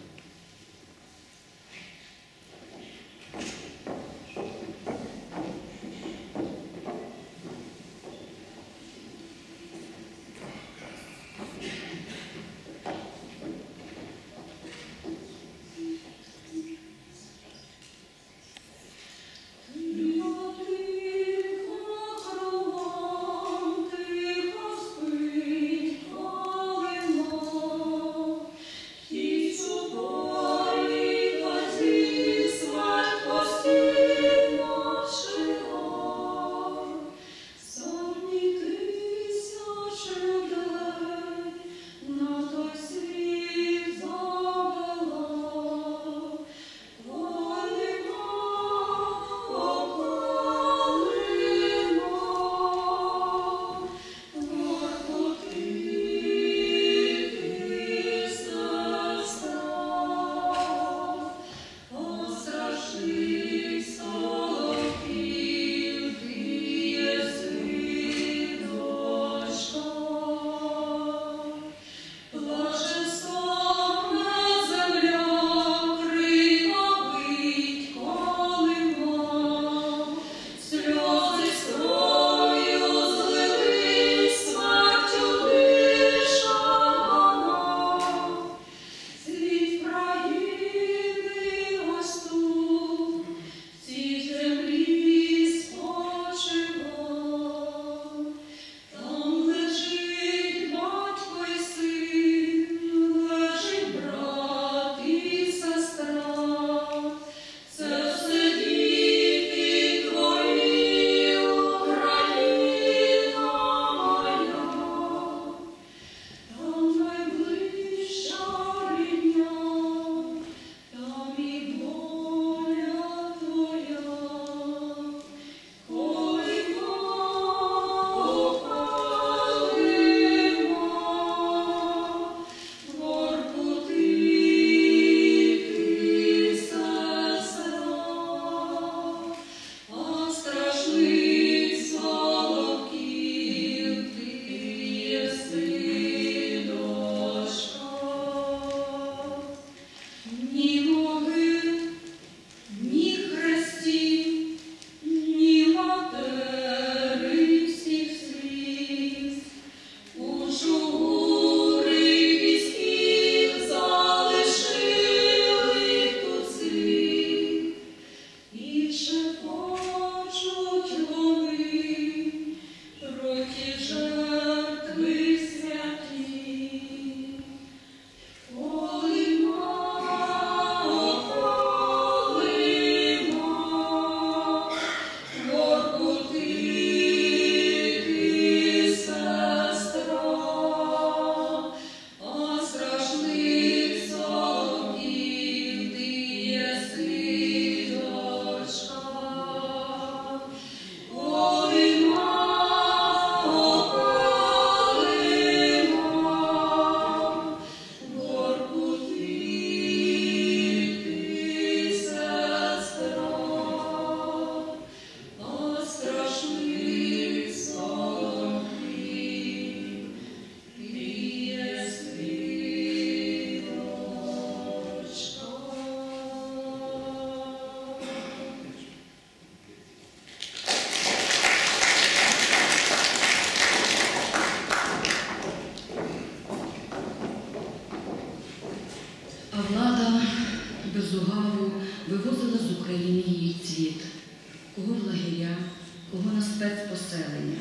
безугаву вивозила з України її цвіт, кого в лагеря, кого на спецпоселення.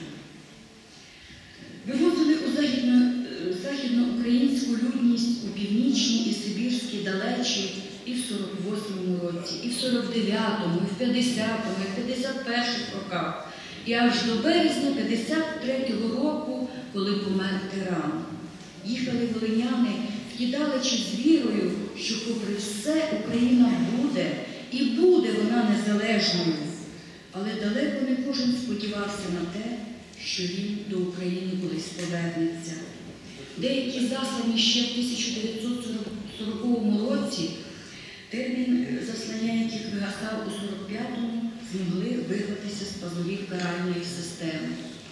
Вивозили у західно, західноукраїнську людність у північні і сибірські далечі і в сорок восьмому році, і в сорок дев'ятому, і в п'ятдесятому, і в п'ятдесят першому роках, і аж до березня п'ятдесят третього року, коли помер тиран. Їхали волиняни, вкидаличи з вірою, що попри все Україна буде, і буде вона незалежною. Але далеко не кожен сподівався на те, що він до України колись повернеться. Деякі заслані ще в тисяча дев'ятсот сороковому році, термін заслання яких вигасав у сорок п'ятому, змогли вирватися з пазурів каральної системи.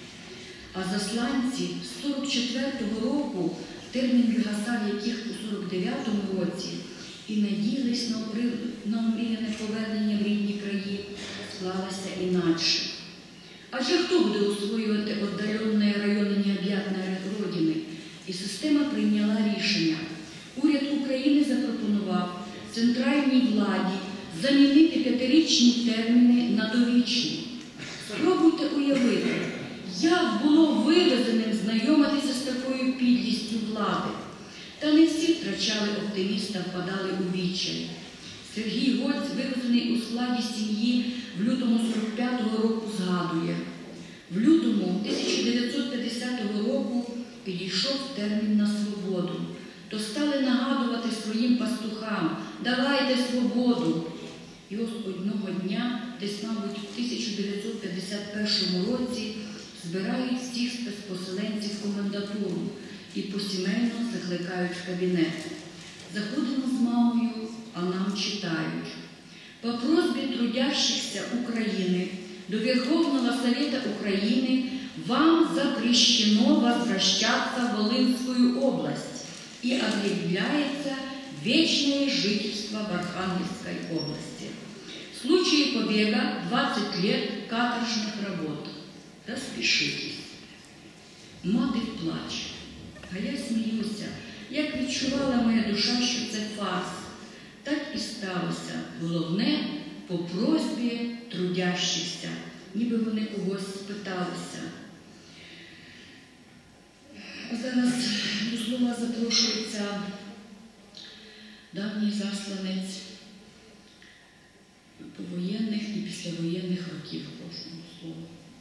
А засланці з сорок четвертого року, термін вигасав яких у сорок дев'ятому році, і надіялись на омріяне повернення в рідні краї, склалася інакше. Адже хто буде освоювати віддаленні райони необ'ятної родини? І система прийняла рішення. Уряд України запропонував центральній владі замінити п'ятирічні терміни на довічні. Спробуйте уявити, як було вивезеним знайомитися з такою підлістю влади. Та не всі втрачали оптиміста, впадали у відчай. Сергій Гольц, вивезений у складі сім'ї в лютому сорок п'ятого року, згадує: в лютому тисяча дев'ятсот п'ятдесятого року підійшов термін на свободу, то стали нагадувати своїм пастухам: давайте свободу. І ось одного дня, десь, мабуть, в тисяча дев'ятсот п'ятдесят першому році, збирають всіх спецпоселенців в комендатуру і посімейно закликають в кабінет. Заходимо з мамою, а нам читають: по просьбе трудящихся Украины до Верховного Совета Украины вам запрещено возвращаться в Волынскую область и объявляется вечное жительство в Архангельской области. В случае побега двадцять лет каторжных работ. Распишитесь. Мати плаче, а я сміюся, як відчувала моя душа, що це фарс. Так і сталося. Головне – по просьбі трудящихся, ніби вони когось спиталися. Зараз до слова запрошується давній засланець повоєнних і післявоєнних років кожного слова.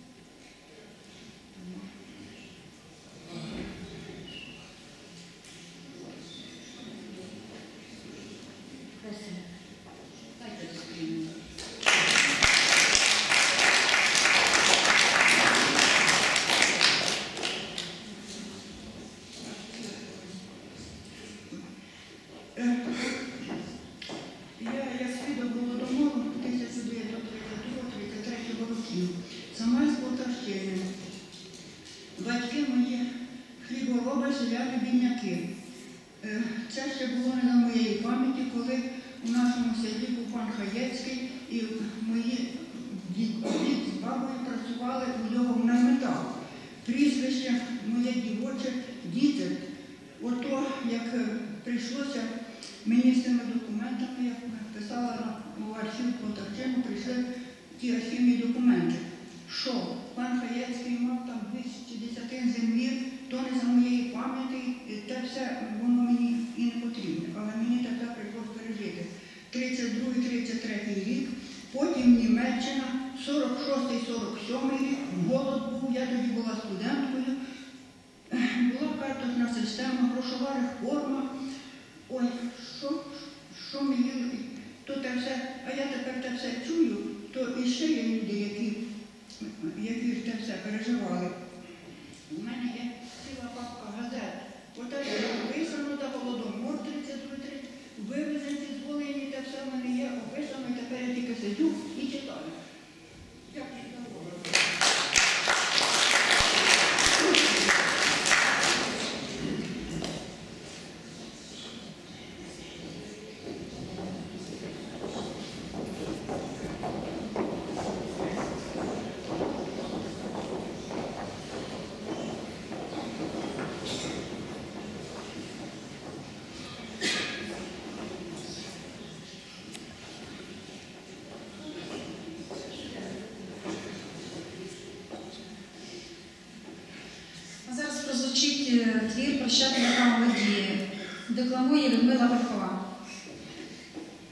Сама з Полтавщини. Батьки мої хлібороби, селяни, бідняки. Це ще було не на моєї пам'яті, коли у нашому селі був пан Хаєцький і мої дід з бабою працювали у нього на метал. Прізвище моє дівоче діти. Ото, як прийшлося мені з цими документами, як писала у архів Полтавщини, прийшли ті архівні документи, що пан Хаєцький мав там двісті десятин землі, то не за моєї пам'яті, те все воно мені і не потрібне, але мені таке прийшлося пережити. тридцять другий тридцять третій рік, потім Німеччина, сорок шостий сорок сьомий рік, голод був, я тоді була студенткою, була карточна система, грошова реформа. Ой, що, що мені, то те все, а я тепер те все чую, то іще є люди, які, які те все переживали. У мене є ціла папка газет. Оте описано та Голодомор тридцять другий тридцять, вивезенці з Волині, те все в мене є описано, і тепер я тільки сидю і читаю. Дякую. Прозвучить твір «Прощати на молодії». Декламує Людмила Верхова.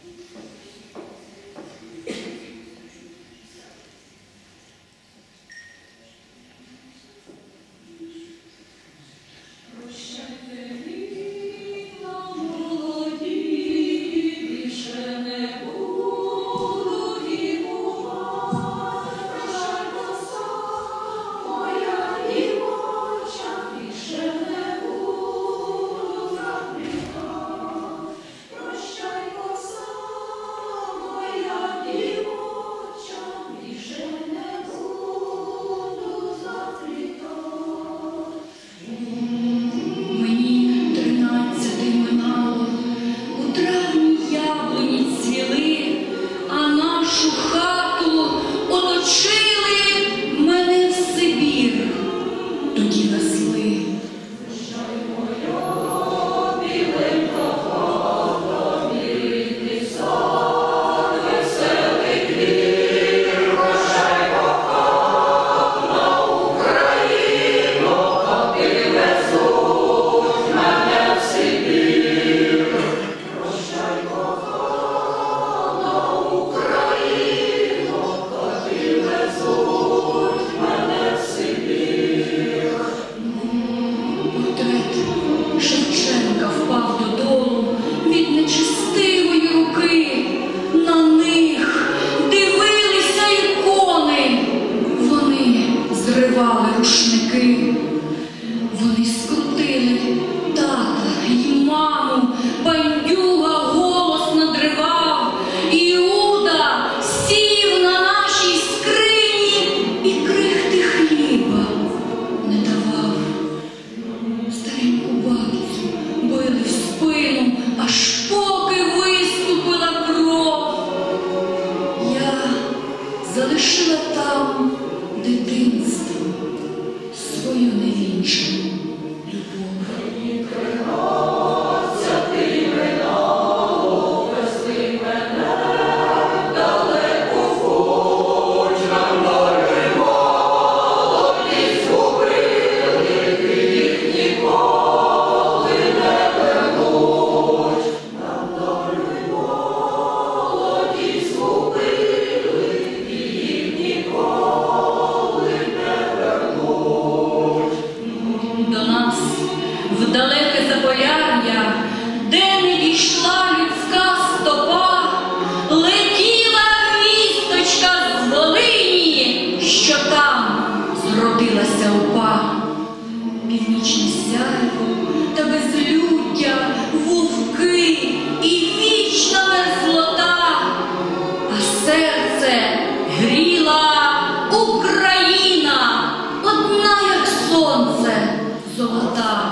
розкривали рушники. Вони скрутили тата й маму, бандюга голос надривав. Іуда сів на нашій скрині і крихти хліба не давав. Стареньку бабцю били в спину, аж поки виступила кров. Я залишила там дитинство, свою невінчану любов. До нас, в далеке Заполяр'я, де не дійшла людська стопа, летіла вісточка з Волині, що там зродилася упа. Північне сяйво та безлюддя, вовки і вічна мерзлота, а серце гріла Україна, одна як сонце золота.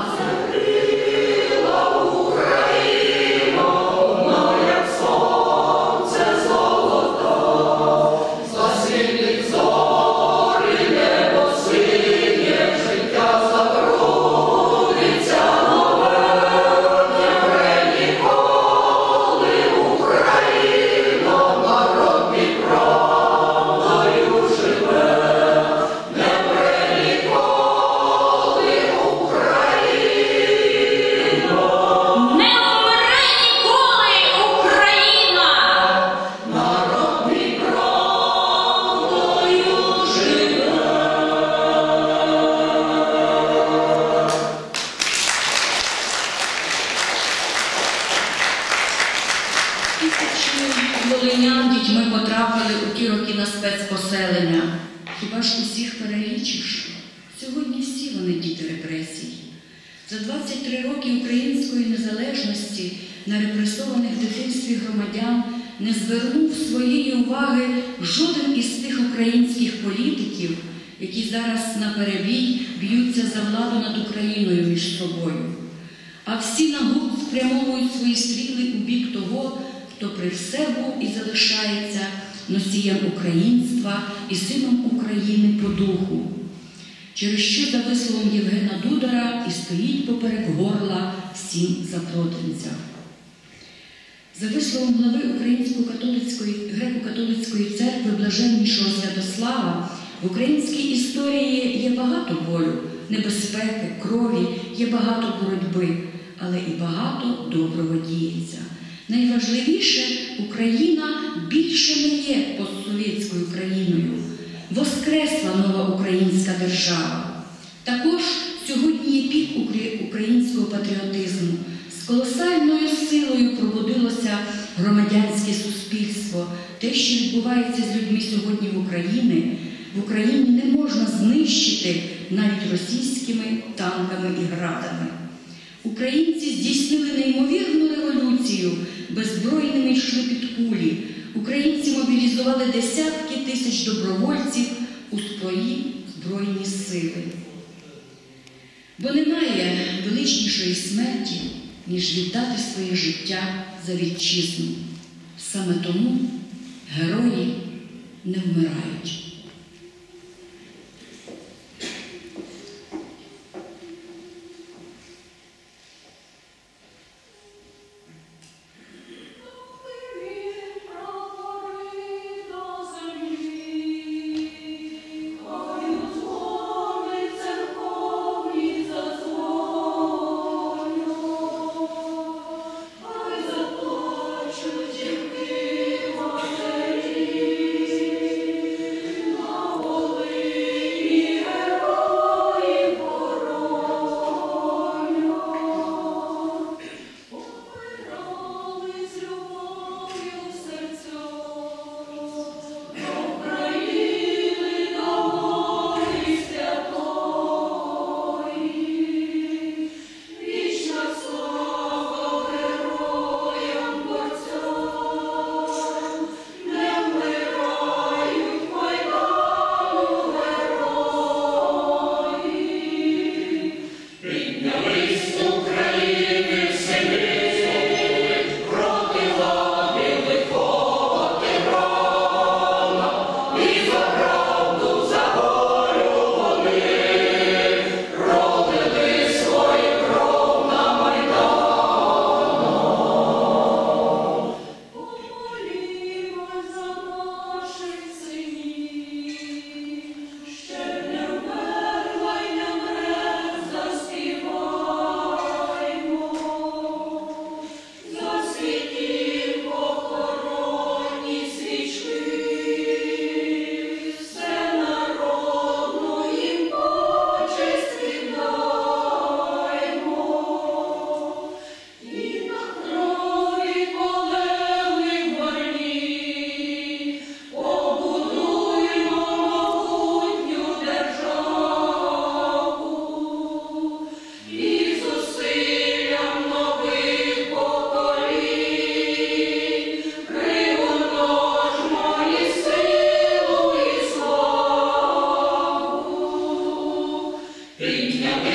Волинян дітьми потрапили у ті роки на спецпоселення. Хіба ж усіх перелічиш? Сьогодні всі вони діти репресій. За двадцять три роки української незалежності на репресованих в дитинстві громадян не звернув своєї уваги жоден із тих українських політиків, які зараз на перебій б'ються за владу над Україною між собою. А всі на гурт спрямовують свої стріли у бік того, хто при все був і залишається носієм українства і сином України по духу, через що, за висловом Євгена Дудара, і стоїть поперек горла всім запротивцям. За висловом глави Українсько-католицької, греко-католицької церкви блаженнішого Святослава, в українській історії є багато болю, небезпеки, крові, є багато боротьби, але і багато доброго діється. Найважливіше, Україна більше не є постсовєтською країною. Воскресла нова українська держава. Також сьогодні є пік українського патріотизму. З колосальною силою пробудилося громадянське суспільство. Те, що відбувається з людьми сьогодні в Україні, в Україні не можна знищити навіть російськими танками і градами. Українці здійснили неймовірну революцію, беззбройними йшли під кулі. Українці мобілізували десятки тисяч добровольців у свої збройні сили. Бо немає величнішої смерті, ніж віддати своє життя за вітчизну. Саме тому герої не вмирають.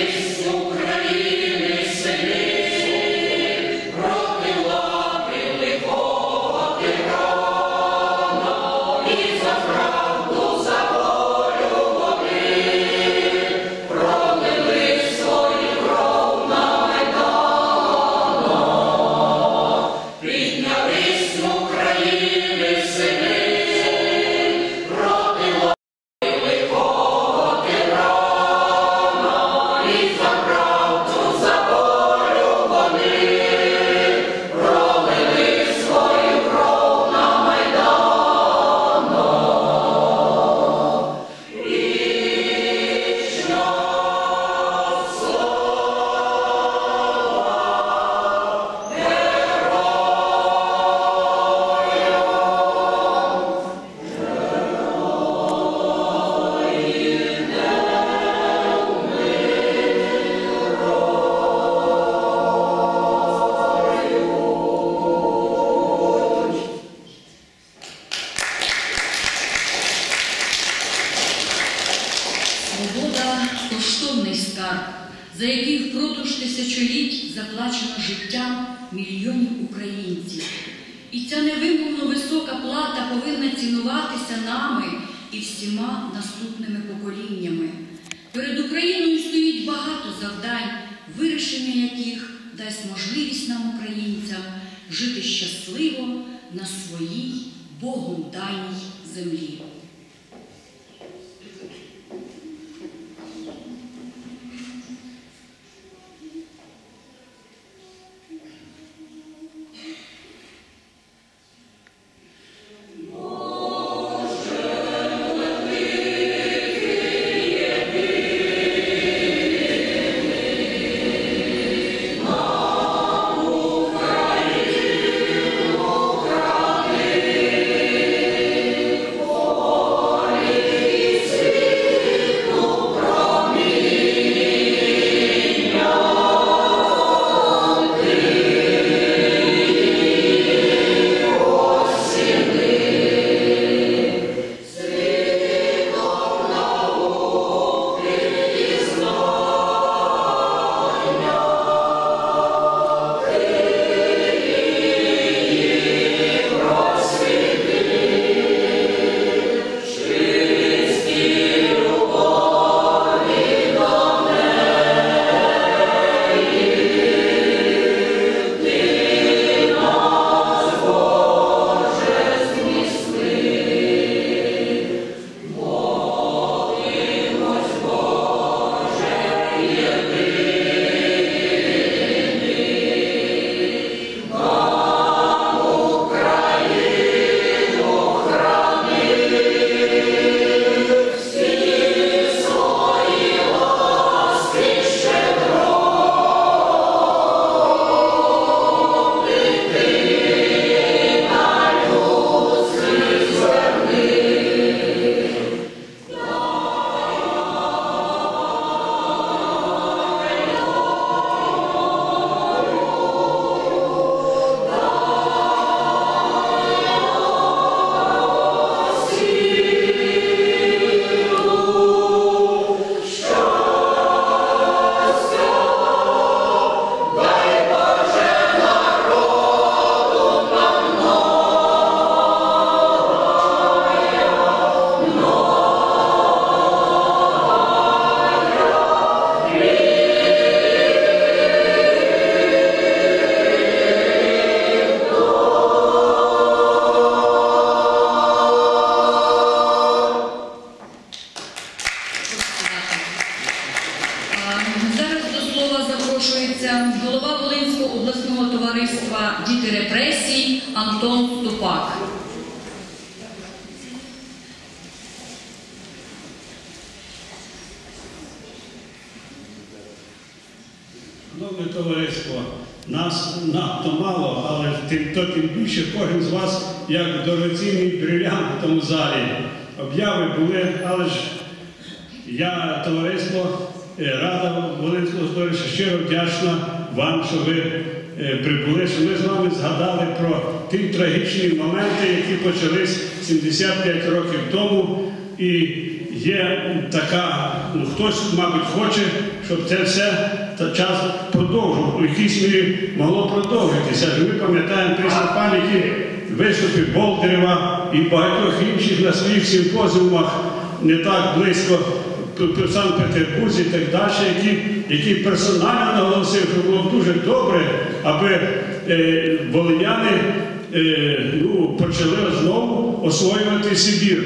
за який впродовж тисячоліть заплачено життям мільйонів українців. І ця невимовно висока плата повинна цінуватися нами і всіма наступними поколіннями. Перед Україною стоїть багато завдань, вирішення яких дасть можливість нам, українцям, жити щасливо на своїй Богом даній землі. Голова Волинського обласного товариства «Діти репресій» Антон Ступак. Шановне товариство, нас надто мало, але тим, то тим більше кожен з вас, як дорогоцінний брилянт у тому залі. Обяви були, але ж я, товариство, Рада Волинського товариства щиро вдячна вам, що ви е, прибули, що ми з вами згадали про ті трагічні моменти, які почались сімдесят п'ять років тому, і є така, ну хтось, мабуть, хоче, щоб це все та час продовжував, у якійсь мірі могло продовжитися. Ми пам'ятаємо після пам'яті виступи Болдирева і багатьох інших на своїх симпозіумах не так близько в Санкт-Петербурзі і так далі, які, які персонально наголосив, що було дуже добре, аби е, волиняни е, ну, почали знову освоювати Сибір.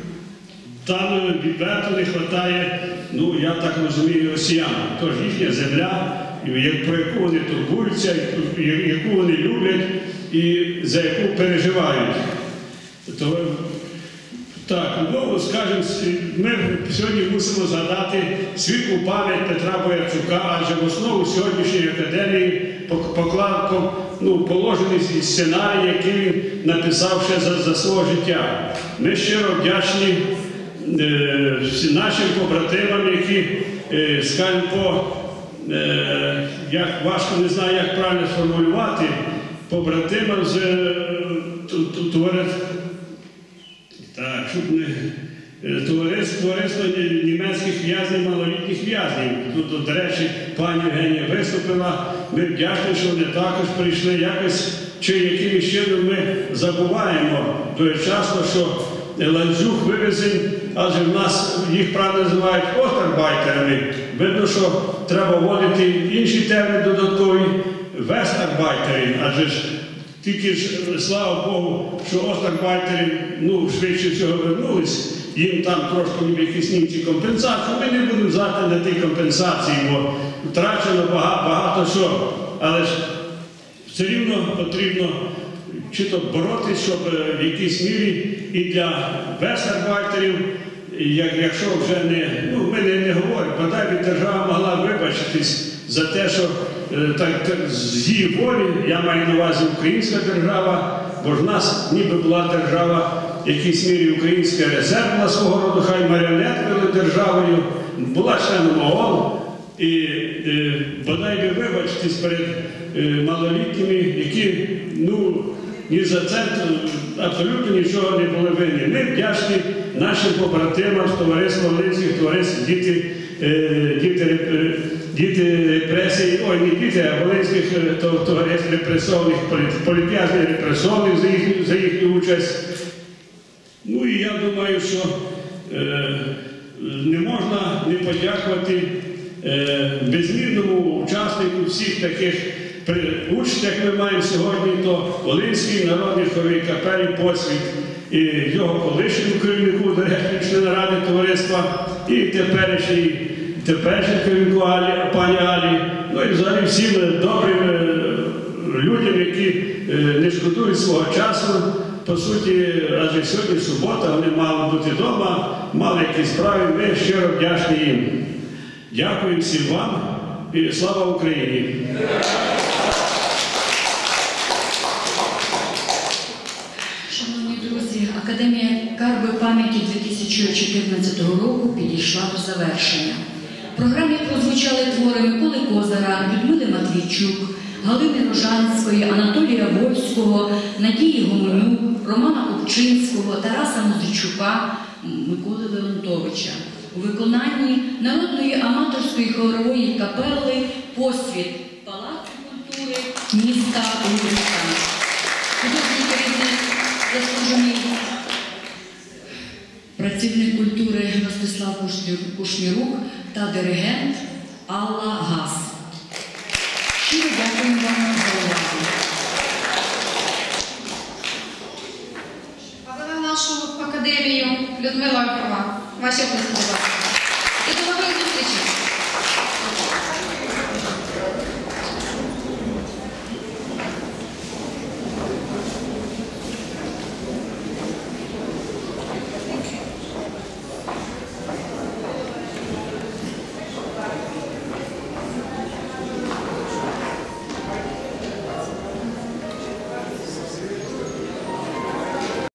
Там відверто не вистачає, ну я так розумію, росіян. Тож їхня земля, про яку вони турбуються, яку вони люблять і за яку переживають. То, так, ну, скажімо, ми сьогодні мусимо згадати світлу пам'ять Петра Боярчука, адже в основу сьогоднішньої академії поклав, ну, положений сценарій, який він написав ще за, за свого життя. Ми щиро вдячні е, нашим побратимам, які, е, скажімо, по, е, як важко не знаю, як правильно сформулювати, побратимам з е, товариства. Так, щоб не товариство, товариство німецьких в'язнів, малолітніх в'язнів. Тут, до речі, пані Євгенія виступила. Ми вдячні, що вони також прийшли. Якось, чи якимось чином ми забуваємо часто, що ланцюг вивезень, адже в нас їх правильно називають остарбайтерами. Видно, що треба вводити інші терміни додаткові вестарбайтери, адже ж тільки ж, слава Богу, що остарбайтери, ну, швидше всього вернулись, їм там трошки ніби якісь німці компенсації. Ми не будемо знати на ті компенсації, бо втрачено багато, багато що. Але ж все рівно потрібно чи то боротися, щоб в якійсь мірі і для вестарбайтерів, якщо вже не, ну, ми не, не говоримо, бодай би держава могла вибачитись за те, що так, так, з її волі, я маю на увазі українська держава, бо ж в нас ніби була держава, в якійсь мірі українська резерв була свого роду, хай маріонеткою державою, була членом ООН, і е, бодай би вибачитись перед е, малолітніми, які, ну, ні за це абсолютно нічого не були винні. Ми вдячні нашим побратимам з товариства Волинських товариств, діти, е, діти, діти репресій, ой, не діти, а Волинських товариств репресованих, політв'язнів репресованих за їхню, за їхню участь. Ну і я думаю, що е, не можна не подякувати е, безмірному учаснику всіх таких учнів, як ми маємо сьогодні, то Волинський народний хоровий капелі «Посвіт», і його колишньому керівнику, директору члена ради товариства, і теперішній теперішній керівнику Алі, пані Алі, ну і взагалі всім добрим людям, які не шкодують свого часу. По суті, адже сьогодні субота, вони мали бути вдома, мали якісь справи, ми щиро вдячні їм. Дякую всім вам і слава Україні! Шановні друзі, Академія Карби пам'яті дві тисячі чотирнадцятого року підійшла до завершення. В програмі прозвучали твори Миколи Козара, Людмили Матвійчук, Галини Рожанської, Анатолія Вольського, Надії Гомонюк, Романа Купчинського, Тараса Музичука, Миколи Леонтовича. У виконанні народної аматорської хорової капели «Посвіт» Палацу культури міста Лубрика. Художній керівник, заслужений працівник культури Ростислав Кушнірук та диригент Алла Гас. Щиро дякую вам за увагу. Повела нашу академію Людмила Ольхова. Ваші оплески, будь ласка. І до нових зустрічей.